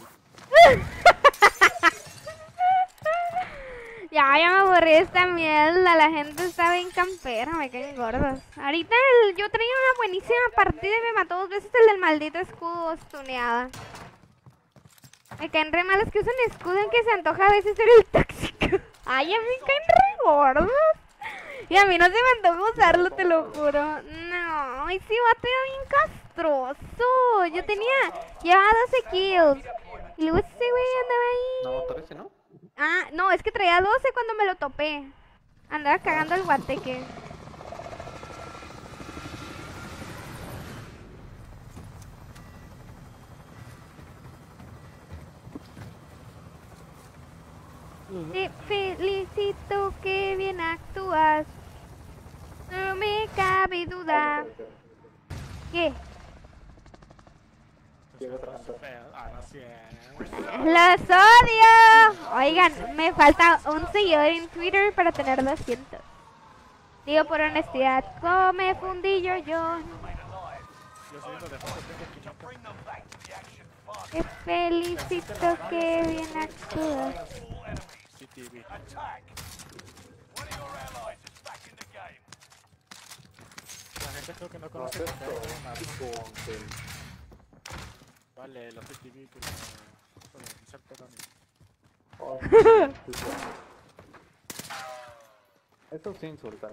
Ya me aburrí de esta mierda. La gente está bien campera, me caen gordos. Ahorita yo traía una buenísima partida y me mató 2 veces el del maldito escudo stuneada. Me caen re mal los que usan escudo en que se antoja a veces ser el tóxico. Ay, a mí me caen re gordos. Y a mí no se me antoja usarlo, te lo juro. No, ese vato era bien castroso. Yo llevaba 12 kills. Y luego ese güey andaba ahí. No, 13, ¿no? Ah, no, es que traía 12 cuando me lo topé. Andaba cagando el guateque. Te felicito, que bien actúas. No me cabe duda. ¿Qué? Ah, no sé. ¡Los odio! Oigan, me falta un seguidor en Twitter para tener 200. Digo por honestidad, ¿cómo me fundí yo? Yo soy uno de foto, tengo que chocar. Bring them back to the action fast. Te felicito, que bien actúas. All enemies. CTV. Attack. One of your allies is back in the game. La gente creo que no conoce Esto, que vale, los CTV que con el insecto también. Eso sí insulta,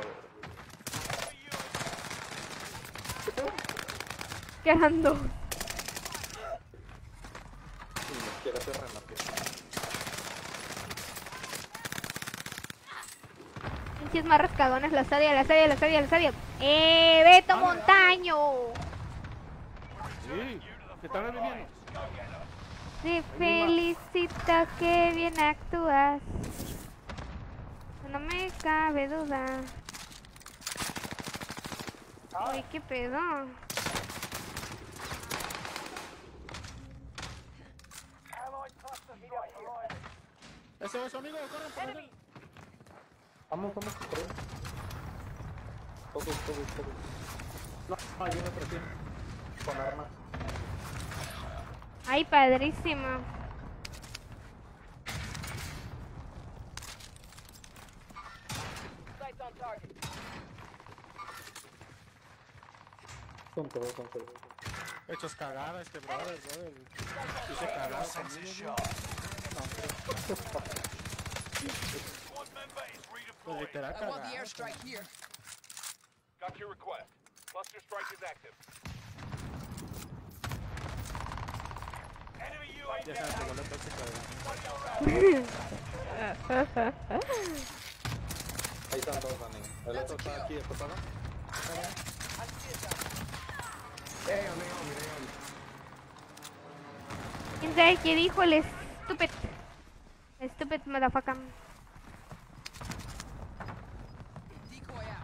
Quedando. Quiero hacer remate. Pinches más rascadones, los odio, los odio, los odio, los odio. Beto Montaño. Sí, te están reviviendo. Te felicito, que bien actúas. No me cabe duda. Uy, qué pedo. Eso, amigo, corran por él. Vamos, corre. Todos. No, hay uno por aquí. Con armas. Ay, padrísimo. Sights on target. Son todos. Hechos cagada este brother. Hice cagada Sense conmigo. is sharp. No, hombre. member is Pues redeploying. literal I want cagado. the airstrike here. Got your request. Cluster strike is active. Enemy Ya UAV se me pegó la tóxica de Ahí están todos, Dani. El otro está aquí, ¿escuchado? ¿Quién sabe qué dijo el stupid? Stupid motherfucker. Decoy out.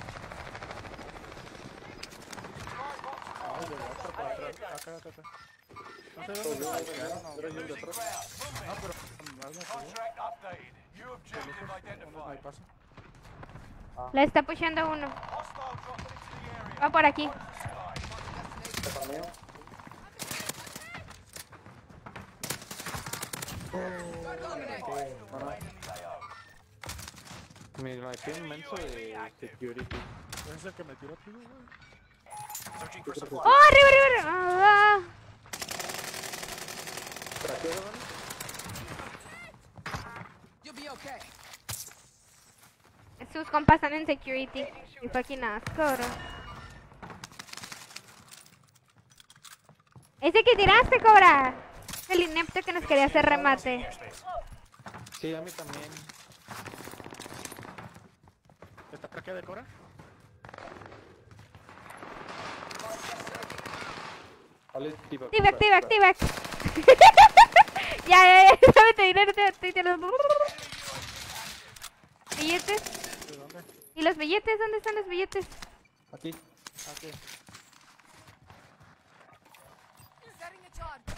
Ay, de otro para atrás. Acá. No sé dónde lo pegaron, no. Pero yo de atrás. No, pero algo seguro. contract updated. New objective ¿Dónde hay identified. paso? La está pushando uno. Hostile dropping into the area. Va por aquí. ¿Está mío? Mi IP inmenso de security. Ese es el que me tiró tiro, güey. Searching for ¡Oh, supplies. arriba! Ah, ¿Traqueo, Dani? You'll be okay. sus compas están en security. Y fucking asco, bro. Ese que tiraste, Cobra. El inepto que nos quería hacer remate. Sí, a mí también. ¿Está traquea de Cora? Vale, T-Back. T-Back. Ya, te dinero, billetes. ¿De dónde? ¿Y los billetes? ¿Dónde están los billetes? Aquí. Aquí. Setting a charge.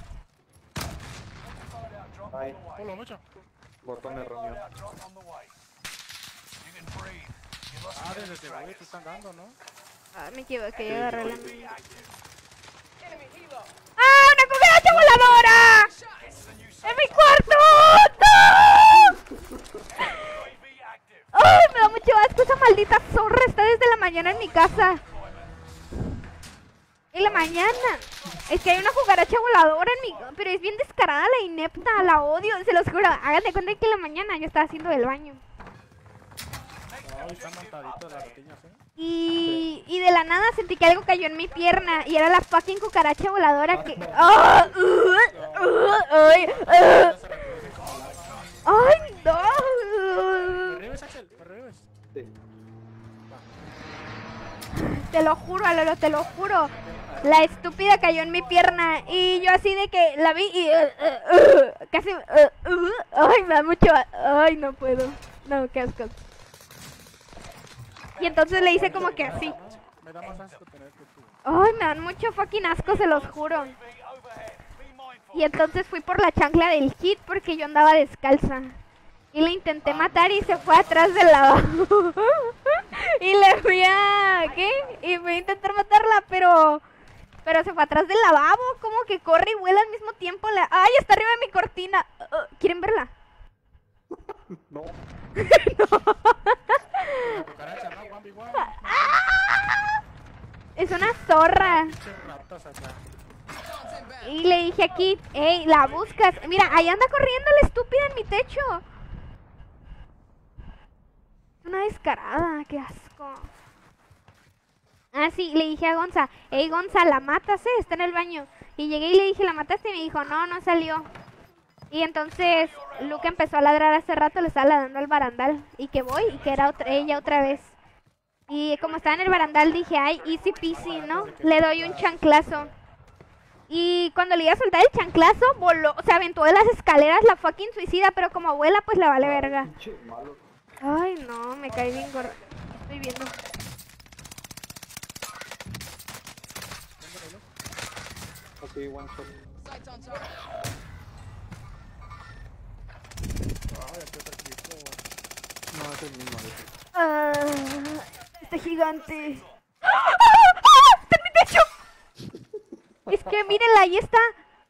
Ahí. Hola, mucho. Botón erróneo. Drop on the way. You can breathe. You lost Ah, the desde ese güey te trackers. están dando, ¿no? Ah, me equivoqué, yo agarré la mía. Active. Enemy helo. ¡Ah, una cucaracha voladora! It's the new ¡En mi cuarto! ¡No! UAV active. ¡Ay, me da mucho asco! Esa maldita zorra está desde la mañana en mi casa. En la mañana. Es que hay una cucaracha voladora en mi... Pero es bien descarada la inepta, la odio, se los juro. Hagan de cuenta que en la mañana yo estaba haciendo el baño. Ay, están montaditos las ratiñas, ¿eh? Y de la nada sentí que algo cayó en mi pierna. Y era la fucking cucaracha voladora que... ¡Ah! ¡Ay! ¡Ay, no! ¿Me revives, Axel? ¿Me revives? Sí. Te lo juro, Alolo, te lo juro. La estúpida cayó en mi pierna y yo así de que la vi y casi ay, me da mucho, ay, no puedo. No, qué asco. Y entonces le hice como que así. Me da más asco tener que tú. Ay, me dan mucho fucking asco, se los juro. Y entonces fui por la chancla del hit porque yo andaba descalza. Y le intenté matar y se fue atrás del lavabo. Y le fui a... ¿qué? Y fui a intentar matarla, pero se fue atrás del lavabo. Como que corre y vuela al mismo tiempo. ¡Ay, está arriba de mi cortina! ¿Quieren verla? No. La cucaracha, ¿no? 1v1. ¡Ah! Es una zorra. Pinches ratas acá. Sounds inbound. Y le dije aquí, ¡ey, la buscas! Mira, ahí anda corriendo la estúpida en mi techo. Es una descarada, qué asco. Ah, sí, le dije a Gonza, ¡ey, Gonza, la matas, está en el baño! Y llegué y le dije, ¿la mataste? Y me dijo, no, no salió. Y entonces Luke empezó a ladrar hace rato, le estaba ladrando al barandal. Y que voy, y que era ella otra vez. Y como estaba en el barandal dije, ay, easy peasy, ¿no? Le doy un chanclazo. Y cuando le iba a soltar el chanclazo, voló, se aventó de las escaleras la fucking suicida, pero como abuela, pues le vale verga. Pinche malo. Ay, no, me caí bien gordo. Estoy viendo. Ok, one shot. Sights on target. Ay, aquí otro equipo. No, es el mismo. Este gigante. ¡Ah! ¡Está en mi techo! Es que mírenla, ahí está.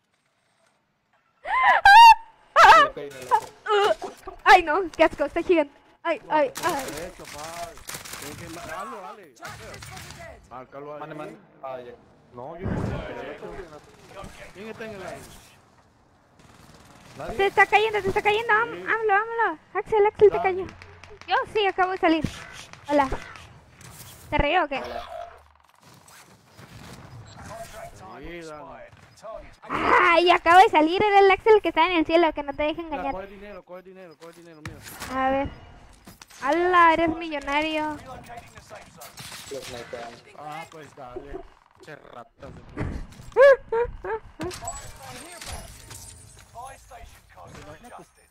Ok, en el Ay, no, qué asco, está gigante. Ay, ay, ay. Eso, mal. Marcalo, dale. Marcalo ahí. Mane, mane. Ah, ya. No, yo ¿Quién está en el aire? Se está cayendo, vámonos, vámonos. Axel, te cayó. Yo sí, acabo de salir. Hola. ¿Te río o qué? Sí, dale. Ay, acabo de salir. Era el Axel que está en el cielo, que no te deja Mira, engañar. coge dinero, mira. A ver. ¡Hala! Eres millonario. Los snipean. Ah, pues dale. Che ratas de Buy station costs are adjusted.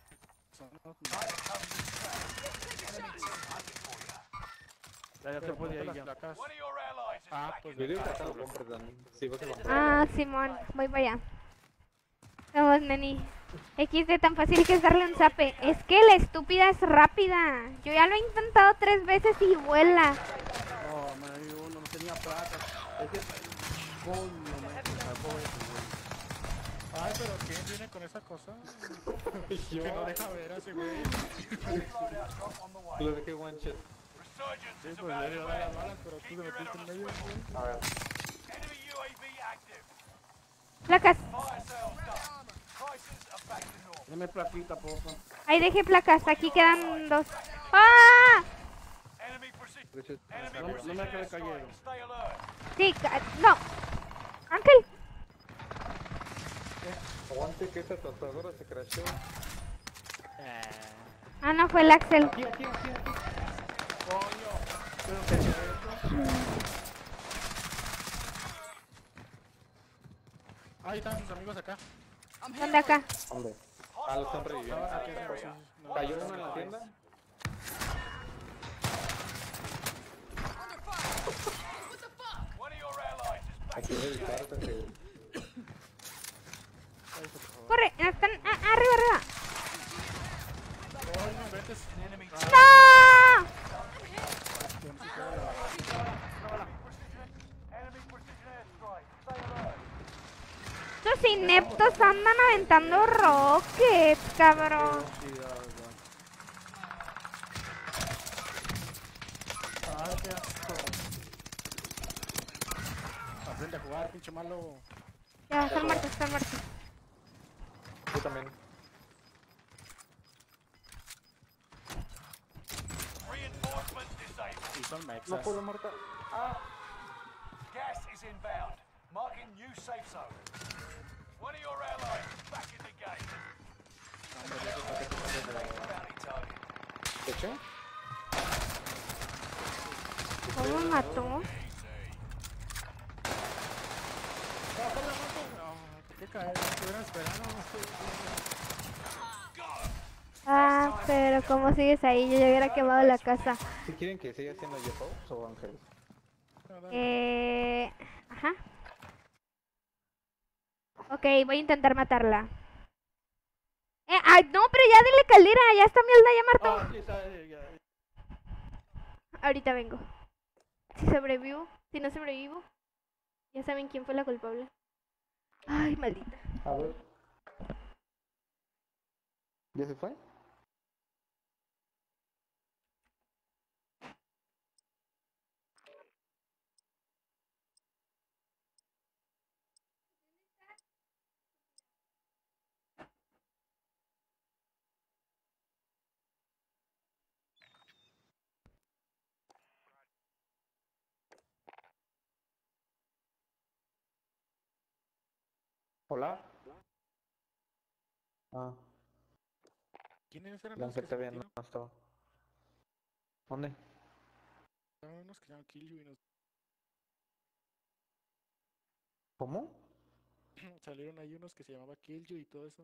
Ya se puede ir las ya. placas. One of your allies is Ah, back pues Yo in digo the que game. acá lo compras, Dani. Sí, vos se lo Ah, Simón. Voy para allá. Vamos, neni. XD tan fácil que es darle un zape. Es que la estúpida es rápida. Yo ya lo he intentado 3 veces y vuela. No, me dio uno, no tenía plata. Es que, coño, me salvó eso, güey. Ay, pero ¿quién viene con esa cosa? Que no deja ver a ese güey. Lo dejé one shot. Resurgence Sí, is pues about le to dio end. Las balas, pero tú te metiste en medio, güey. A ver. Enemy UAV active. Placas. Fire sales done. Prices are back to normal. Deme plaquita, porfa. Ahí dejé placas. Aquí quedan 2. ¡Ah! Enemy precision. Richard, Enemy No me precision quedé airstrike. cayendo. Stay alert. Sí, no. Ángel. aguante que esa tostadora se crashó. Ah, no, fue el Axel. Aquí. Pero que sea esto. Ahí están sus amigos acá. ¿Dónde acá? Hombre. Ah, lo están reviviendo. Estaban aquí en el no, ¿Cayó uno en la tienda? One of your allies is back. Aquí le disparan que... Corre. Están arriba. no inventes. ¡No! Enemy precision airstrike. Stay alert. Estos ineptos andan aventando rockets, cabrón. Ay, qué asco. Aprende a jugar, pinche malo. Ya, están muertos. Yo también. Reinforcements disabled. Y son No mexas. puedo matar. Gas is inbound. Marking new safe zone. One of your allies is back in the game. Bounty target. ¿Te eché? ¿Cómo mató? ¿Qué cae? Estuvieran esperando. Ah, pero ¿cómo sigues ahí? Yo ya hubiera quemado la casa. Si quieren que siga siendo Jeffos o Ángeles. Ajá. Ok, voy a intentar matarla. Ay, no, pero ya dile caldera. Ya está Mielda, ya Marto. Ah, sí, está, ya. Ahorita vengo. Si sobrevivo, si no sobrevivo, ya saben quién fue la culpable. Ay, maldita. A ver. ¿Ya se fue? Hola. Ah, ¿Quiénes eran la los que Ángel se todavía no metieron? estaba. ¿Dónde? Eran unos que se llaman Killjoy y nos ¿Cómo? salieron ahí unos que se llamaba Killjoy y todo eso.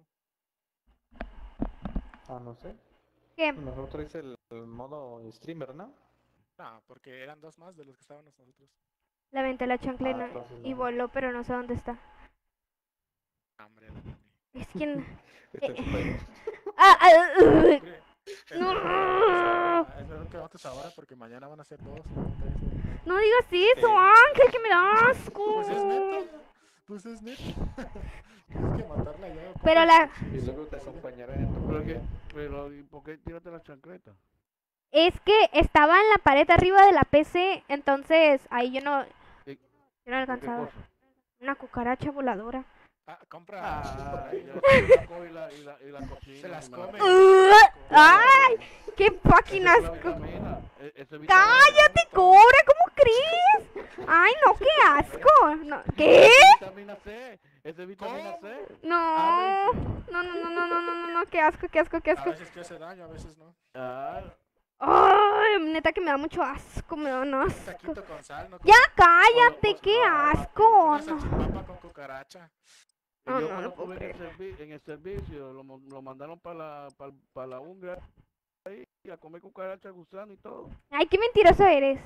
Ah, no sé. ¿Qué? Mejor traes el modo streamer, ¿no? No, porque eran 2 más de los que estábamos nosotros. La aventé la chancla Ah, entonces y no. voló, pero no sé dónde está. Hombre, la nene. Es que... Está en su país. Hombre, No. espero que mates ahora porque mañana van a ser 2 o 3. No digas eso, Ángel, que me da asco. Pues es neto. Pues es neto. Tienes que matarla ya. Pero la... Y luego te acompañará en tu Pero, propia. pero, ¿y por qué tírate la chancleta? Es que estaba en la pared arriba de la PC, entonces ahí yo no ¿Qué- alcanzaba. cosa? Una cucaracha voladora. Ah, compra. Ah, ahí, ya ¿no? se la coge y la cocina. Se las y me la come. ¡Ay! ¡Qué fucking Esa es la asco! vitamina. Esa es vitamina. ¡Cállate, Cobra! ¿Cómo crees? ¡Ay, no, qué asco! No, ¿qué? Esa es vitamina C. Esa es vitamina C. No. Ámense. No, qué asco, qué asco, qué A asco. veces que hace daño, a veces no. Ah, Ay, neta que me da mucho asco, me da un Un asco. taquito con sal, ¿no? Ya cállate, Pues, qué ah, asco. Una No. salchipapa con cucaracha. No, yo no cuando lo puedo estuve creer. en el servicio, lo mandaron para la Hungría ahí, a comer cucaracha, gusano y todo. Ay, qué mentiroso eres.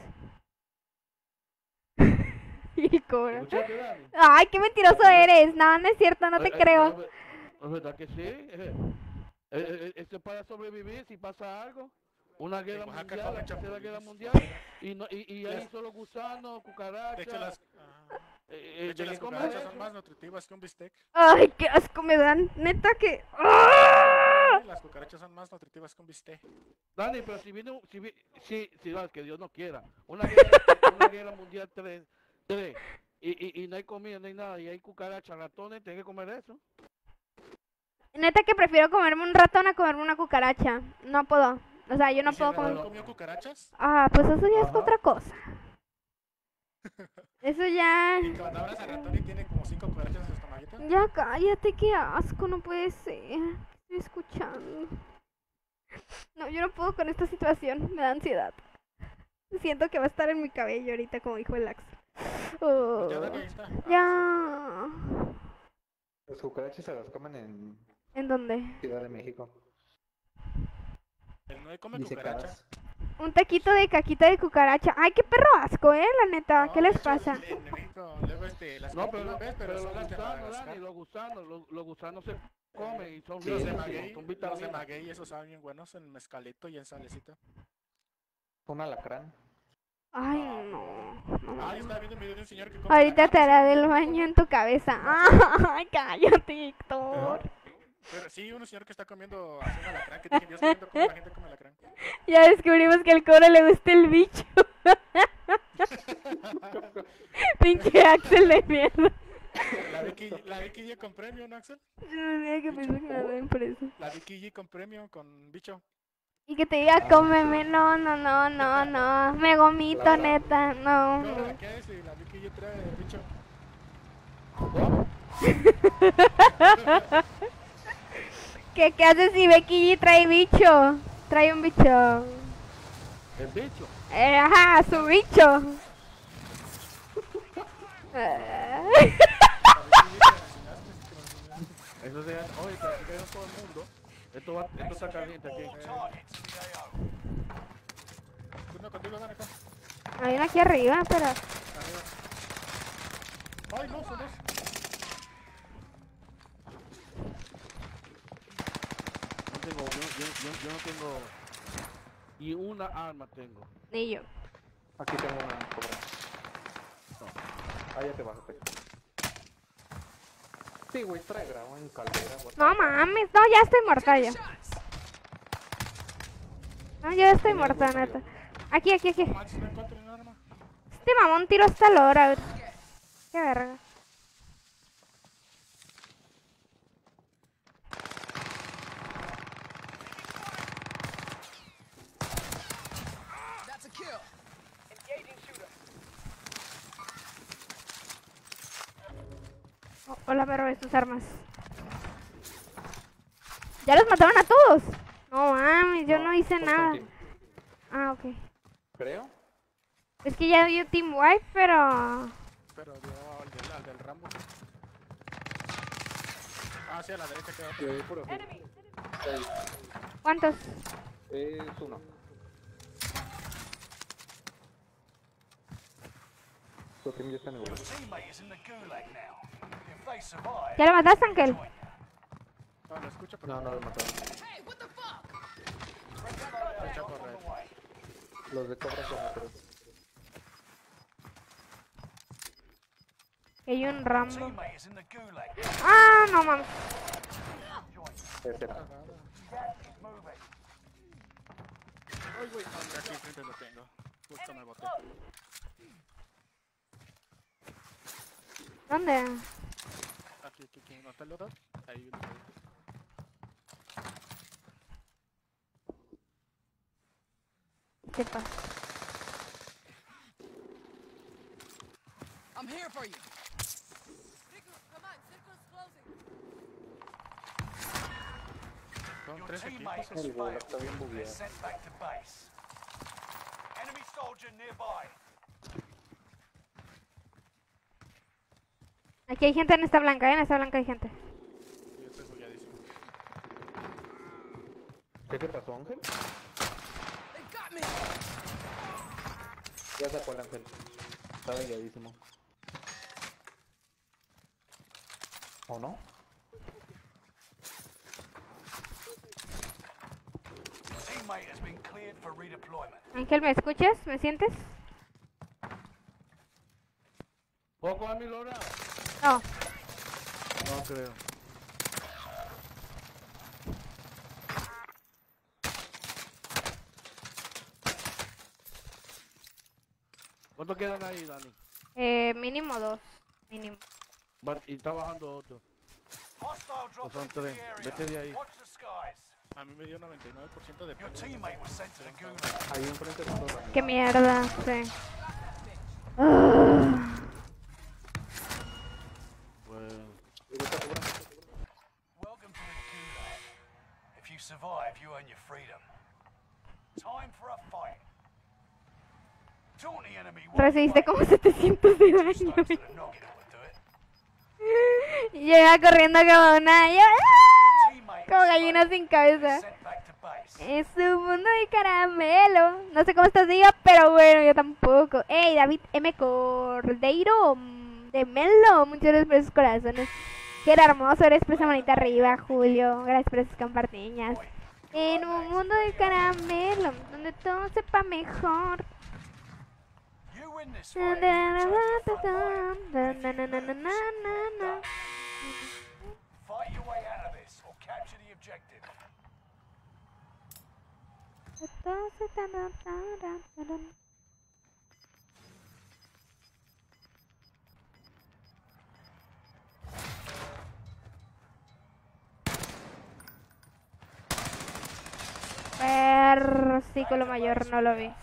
Y Cobra. ¿Escuchaste, Dani? Ay, qué mentiroso eres. No, no es cierto, no te creo. No, ¿es verdad que sí? Esto es para sobrevivir si pasa algo. Una guerra Oaxaca mundial, la comen tercera guerra chapulines. mundial. Y ahí solo gusanos, De hecho, cucarachas. las cucarachas son más nutritivas que un bistec. Ay, qué asco me dan. Neta que. ¡Ah! Las cucarachas son más nutritivas que un bistec. Dani, pero si viene, si no, que Dios no quiera, una guerra mundial 3, y no hay comida, no hay nada, y hay cucarachas, ratones, tienes que comer eso. Neta que prefiero comerme un ratón a comerme una cucaracha. No puedo. O sea, yo no ¿Y si puedo el ratón comer. comió cucarachas? Ah, pues eso ya es Ajá. otra cosa. Eso ya. Y cuando abras al ratón y tiene como 5 cucarachas en su estomaguito. Ya cállate, qué asco, no puede ser. Estoy escuchando. No, yo no puedo con esta situación, me da ansiedad. Siento que va a estar en mi cabello ahorita, como dijo el Ax. Oh, Ya, Dani, ahí está. ya. Las cucarachas se las comen en ¿En dónde? Ciudad de México. El 9 come Disecadas. cucarachas. Un taquito de caquita de cucaracha. Ay, qué perro asco, la neta. No, ¿Qué de les hecho, pasa? En México, luego las No, pero, cultivan, ¿ves? pero los son las de gusanos, Madagascar. Dani, los gusanos se comen y son Sí, los de ricos, maguey, son los de vitaminas. maguey, esos saben bien buenos en mezcalito y en salecita. Un alacrán. Ay, no. Ah, yo estaba viendo un video de un señor que come Ahorita te alacrán. hará del baño en tu cabeza. Ay, cállate, Héctor. Pero sí, un señor que está comiendo así un alacrán, que dije, Dios mío, cómo la gente come alacrán. Ya descubrimos que al Cobra le gusta el bicho. Pinche Axel de mierda. La Vicky G con premio, ¿no, Axel? Yo no sé qué pensé que me daban preso. La Vicky G con premio, con bicho. Y que te diga, cómeme. No. Me gomito, neta. No. ¿Cómo la que es? Y la Vicky G trae bicho. ¿Qué haces si Becky G trae bicho? Trae un bicho. El bicho. Ajá, su bicho. Eso se llama, oye, que aquí queda todo el mundo. Esto está caliente aquí. Targets in the AO. Turno contigo, Dani, acá. Hay una aquí arriba, pero. Arriba. Ay, no, son dos. Yo no tengo ni una arma tengo. Ni yo. Aquí tengo una cobra. No. Ah, ya te bajaste. Sí, güey, trae grabo en caldera. No mames, no, ya estoy muerta yo. No, yo estoy muerta, neta. Aquí. Max, no encuentro ni un arma. Este mamón tiró hasta la hora. Qué verga. That's a kill. Oh, hola, me robé tus armas. ¿Ya los mataron a todos? No mames, yo no hice Fue nada. con Ah, ok. Creo. Es que ya dio Team Wipe, pero... Pero dio al del Rambo. Ah, sí, a la derecha queda Y otro. ahí puro. ¿Cuántos? Es uno. Su team ya está en el Your grupo. teammate is in the gulag now. If they survive, ¿Ya lo mataste, Ángel? No, lo escucho, pero No, no lo mataron. Hey, what the fuck? se echó a correr. Los de cobra son otros. Que hay un Rambo. teammate is in the gulag. Ah, no mames. Ese era. Moving. Ay, güey, aquí enfrente lo tengo. Justo me boté. ¿Dónde? Aquí aquí, ¿no está el loadout? Ahí lo sabes. ¿Qué pasa? I'm here for you. Come on, circle's closing. Son Your 3 teammate equipos. has El bola failed. está bien They're bugueado. sent back to base. Enemy soldier nearby. Aquí hay gente en esta blanca, en esta blanca hay gente. Yo estoy bugueadísimo. ¿Qué te pasó, Ángel? They got me. Ya sacó el Ángel. Está bugueadísimo. ¿O no? Your teammate has been cleared for redeployment. Ángel, ¿me escuchas? ¿Me sientes? ¿Poco a mi Lora? No. No creo. ¿Cuántos quedan ahí, Dani? Mínimo 2. Mínimo. Y está bajando otro. Hostile Pues dropping son into the 3. area. Vete de ahí. Watch the skies. A mí me dio 99% de Your pérdidas. teammate was sent to the gulag. Ahí enfrente de nosotros. Qué mierda, sí. Ah. Bueno. Welcome to the gulag. If you survive, you earn your freedom. Time for a fight. Taunt the enemy. while Recibiste you como wait. 700 de Two daño. stones to the noggin will do it. Llega corriendo como una... Your teammate Como has gallina failed. sin cabeza. Sent back to base. Es un mundo de caramelo. No sé cómo estás, diga, pero bueno, yo tampoco. Ey, David M. Cordeiro de Melo. Muchas gracias por esos corazones. Qué hermoso, eres presa manita arriba, Julio. Gracias por esas compartiñas. En un mundo de caramelo, donde todo sepa mejor. You win this Na, fight. na, You na, take the front na, line. na, If na, you na, na, lose, na, na, you're na. done. Fight your way out of this or capture the objective. Versículo mayor, no lo vi.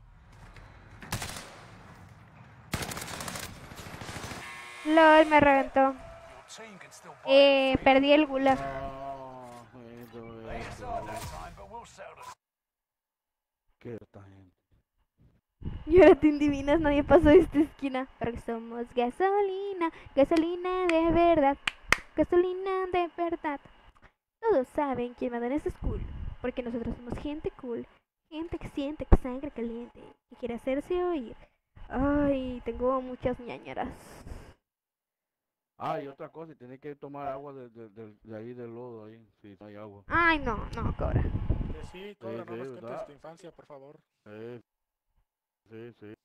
LOL, me reventó. Your team can still buy your freedom. Perdí el gulag. No, They decided that time, but we'll settle this. ¿Qué esta gente? Y ahora te indivinas, nadie pasó de esta esquina. Porque somos gasolina, gasolina de verdad, gasolina de verdad. Todos saben que Madonna es cool, porque nosotros somos gente cool, gente que siente que sangre caliente, que quiere hacerse oír. Ay, tengo muchas ñañeras. Ah, y otra cosa, tiene que tomar agua de ahí del lodo, ahí, si no hay agua. Ay, no, no, cobra. Que sí, cobra, no sí, nos cuentes ¿verdad? tu infancia, por favor. Sí.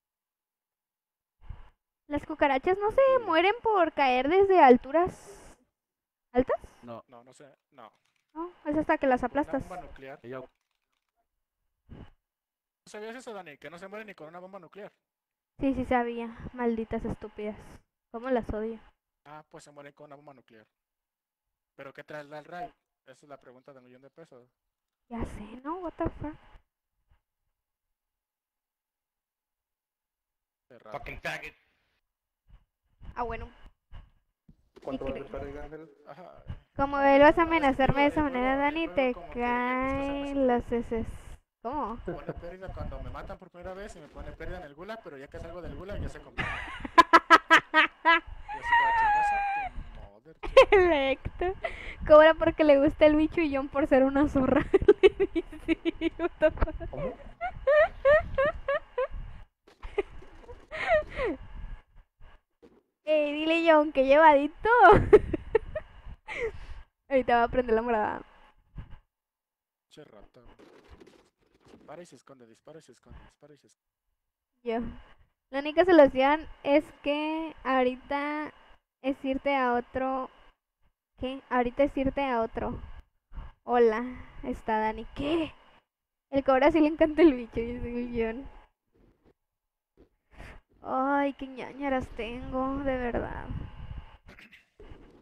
Las cucarachas no se mueren por caer desde alturas altas. No, No sé, no. No, es hasta que las Una aplastas. bomba nuclear. ella... ¿No sabías eso, Dani? Que no se muere ni con una bomba nuclear. Sí, sí sabía. Malditas estúpidas. ¿Cómo las odio? Ah, pues se mueren con una bomba nuclear. ¿Pero qué trae el RAI? Esa es la pregunta de $1.000.000. Ya sé, ¿no? What the fuck. Qué raro. Fucking faggot. Ah, bueno. ¿Cuánto vas a descargar, Ángel? Ajá. Como vuelvas a amenazarme de esa manera, Dani, te caen los heces. ¿Cómo? Me pone pérdida cuando me matan por primera vez y me pone pérdida en el gulag, pero ya que salgo del gulag ya se compone. Y así como chingas a tu mother, Electo. Cobra porque le gusta el bicho y John por ser una zorra. Le dice, what the fuck. ¿Cómo? Ey, dile John que llevadito. Ahorita va a prender la morada. che rata. Dispara y se esconde, dispara y se esconde, dispara y se esconde. Yo. La única solución es que ahorita es irte a otro. ¿Qué? Ahorita es irte a otro. Hola, está Dani. ¿Qué? El cobra sí le encanta el bicho, dice el John. Ay, qué ñañaras tengo, de verdad.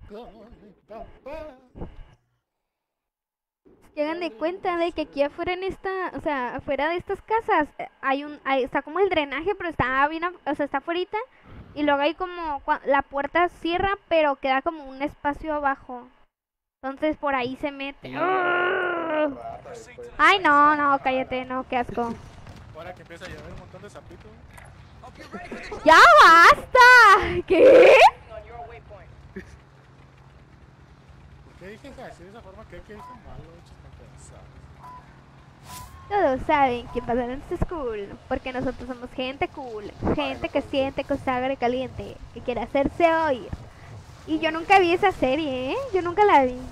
Llegan de cuenta de que aquí afuera en esta, o sea, afuera de estas casas está como el drenaje, pero está bien, o sea, está afuerita y luego hay como la puerta cierra, pero queda como un espacio abajo. Entonces por ahí se mete. Ay, no, cállate, no, qué asco. Ahora que empieza a llover un montón de sapitos. ¡Ya basta! ¿Qué? ¿Por qué dije así de esa forma? ¿Qué hice malo? Todos saben que pasaron este school, porque nosotros somos gente cool, gente que siente sangre caliente, que quiere hacerse oír. Y yo nunca vi esa serie, ¿eh? Yo nunca la vi.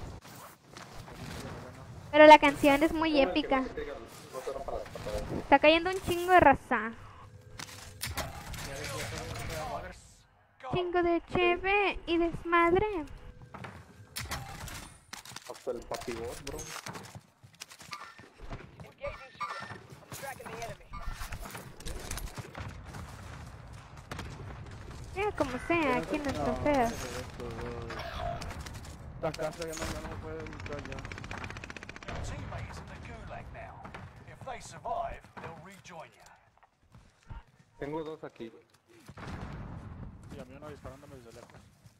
Pero la canción es muy épica. Está cayendo un chingo de raza. Chingo de cheve y desmadre. Hasta el patibot, bro. Mira como sea, aquí no está feo. Esta casa ya no puede entrar ya. Your teammate is in the gulag now. If they survive, they'll rejoin you. Tengo dos aquí. Y a mí uno disparándome desde lejos.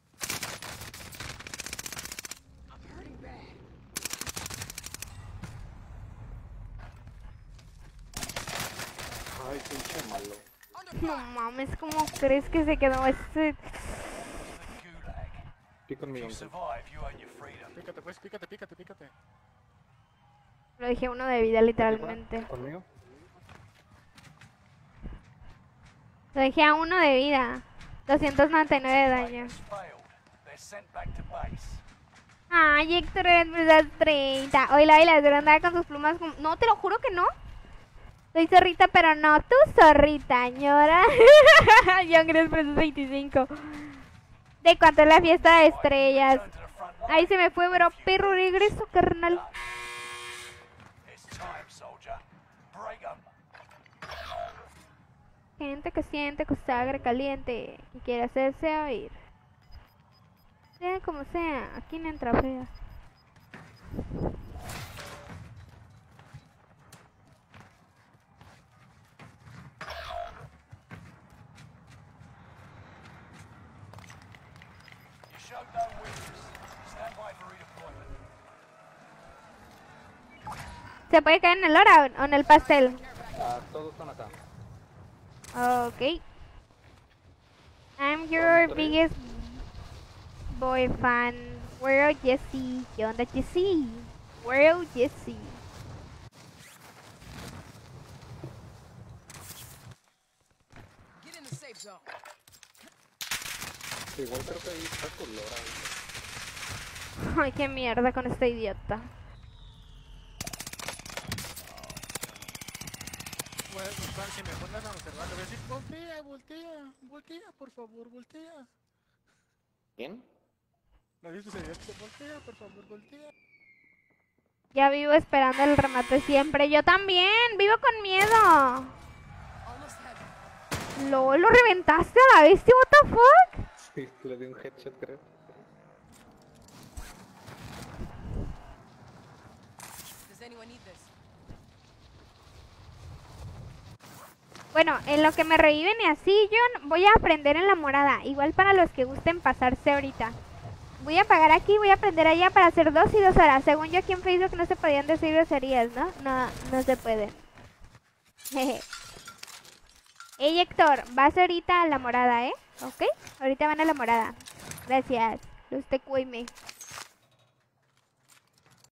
Ay, pinche malo. No mames, ¿cómo crees que se quedó ese? Estoy con mi If you once. survive, you earn your freedom. Pícate pues, pícate. Lo dije uno de vida literalmente. ¿Conmigo? Lo dije a uno de vida. 299 de daño. Failed. They're sent back to base. Ay, Héctor, eres 30. Oila, pero andaba con sus plumas. No, te lo juro que no. Soy zorrita, pero no tú, zorrita, ñora. John Grace Presos 25. ¿De cuánto es la fiesta de estrellas? Ahí se me fue, bro. Perro, regreso, carnal. It's time, soldier. Break 'em. Gente que siente sangre caliente y quiere hacerse oír. Sea como sea, aquí no entra fea. You showed no weakness. Stand by for redeployment. ¿Se puede caer en el oro o en el pastel? Ah, todos están acá. Okay. I'm your biggest boy fan. Where Jesse? ¿Qué onda, Jesse? Where Jesse? Get in the safe zone. Igual creo que ahí está colora. Ay, qué mierda con este idiota. Pues, si me pones a observar, le voy a decir, voltea, por favor, voltea. ¿Quién? ¿No viste ese video? Voltea, por favor, voltea. Ya vivo esperando el remate siempre. Yo también, vivo con miedo. Almost had it. ¿Lo reventaste a la bestia? What the fuck? Sí, le di un headshot, creo. Does anyone need this? Bueno, en lo que me reviven y así, John, voy a aprender en la morada. Igual para los que gusten pasarse ahorita. Voy a apagar aquí, voy a aprender allá para hacer 2 y 2 horas. Según yo aquí en Facebook no se podían decir groserías, ¿no? No se pueden. Jeje. Ey, Héctor, vas ahorita a la morada, ¿eh? ¿Ok? Ahorita van a la morada. Gracias. Los te cuime.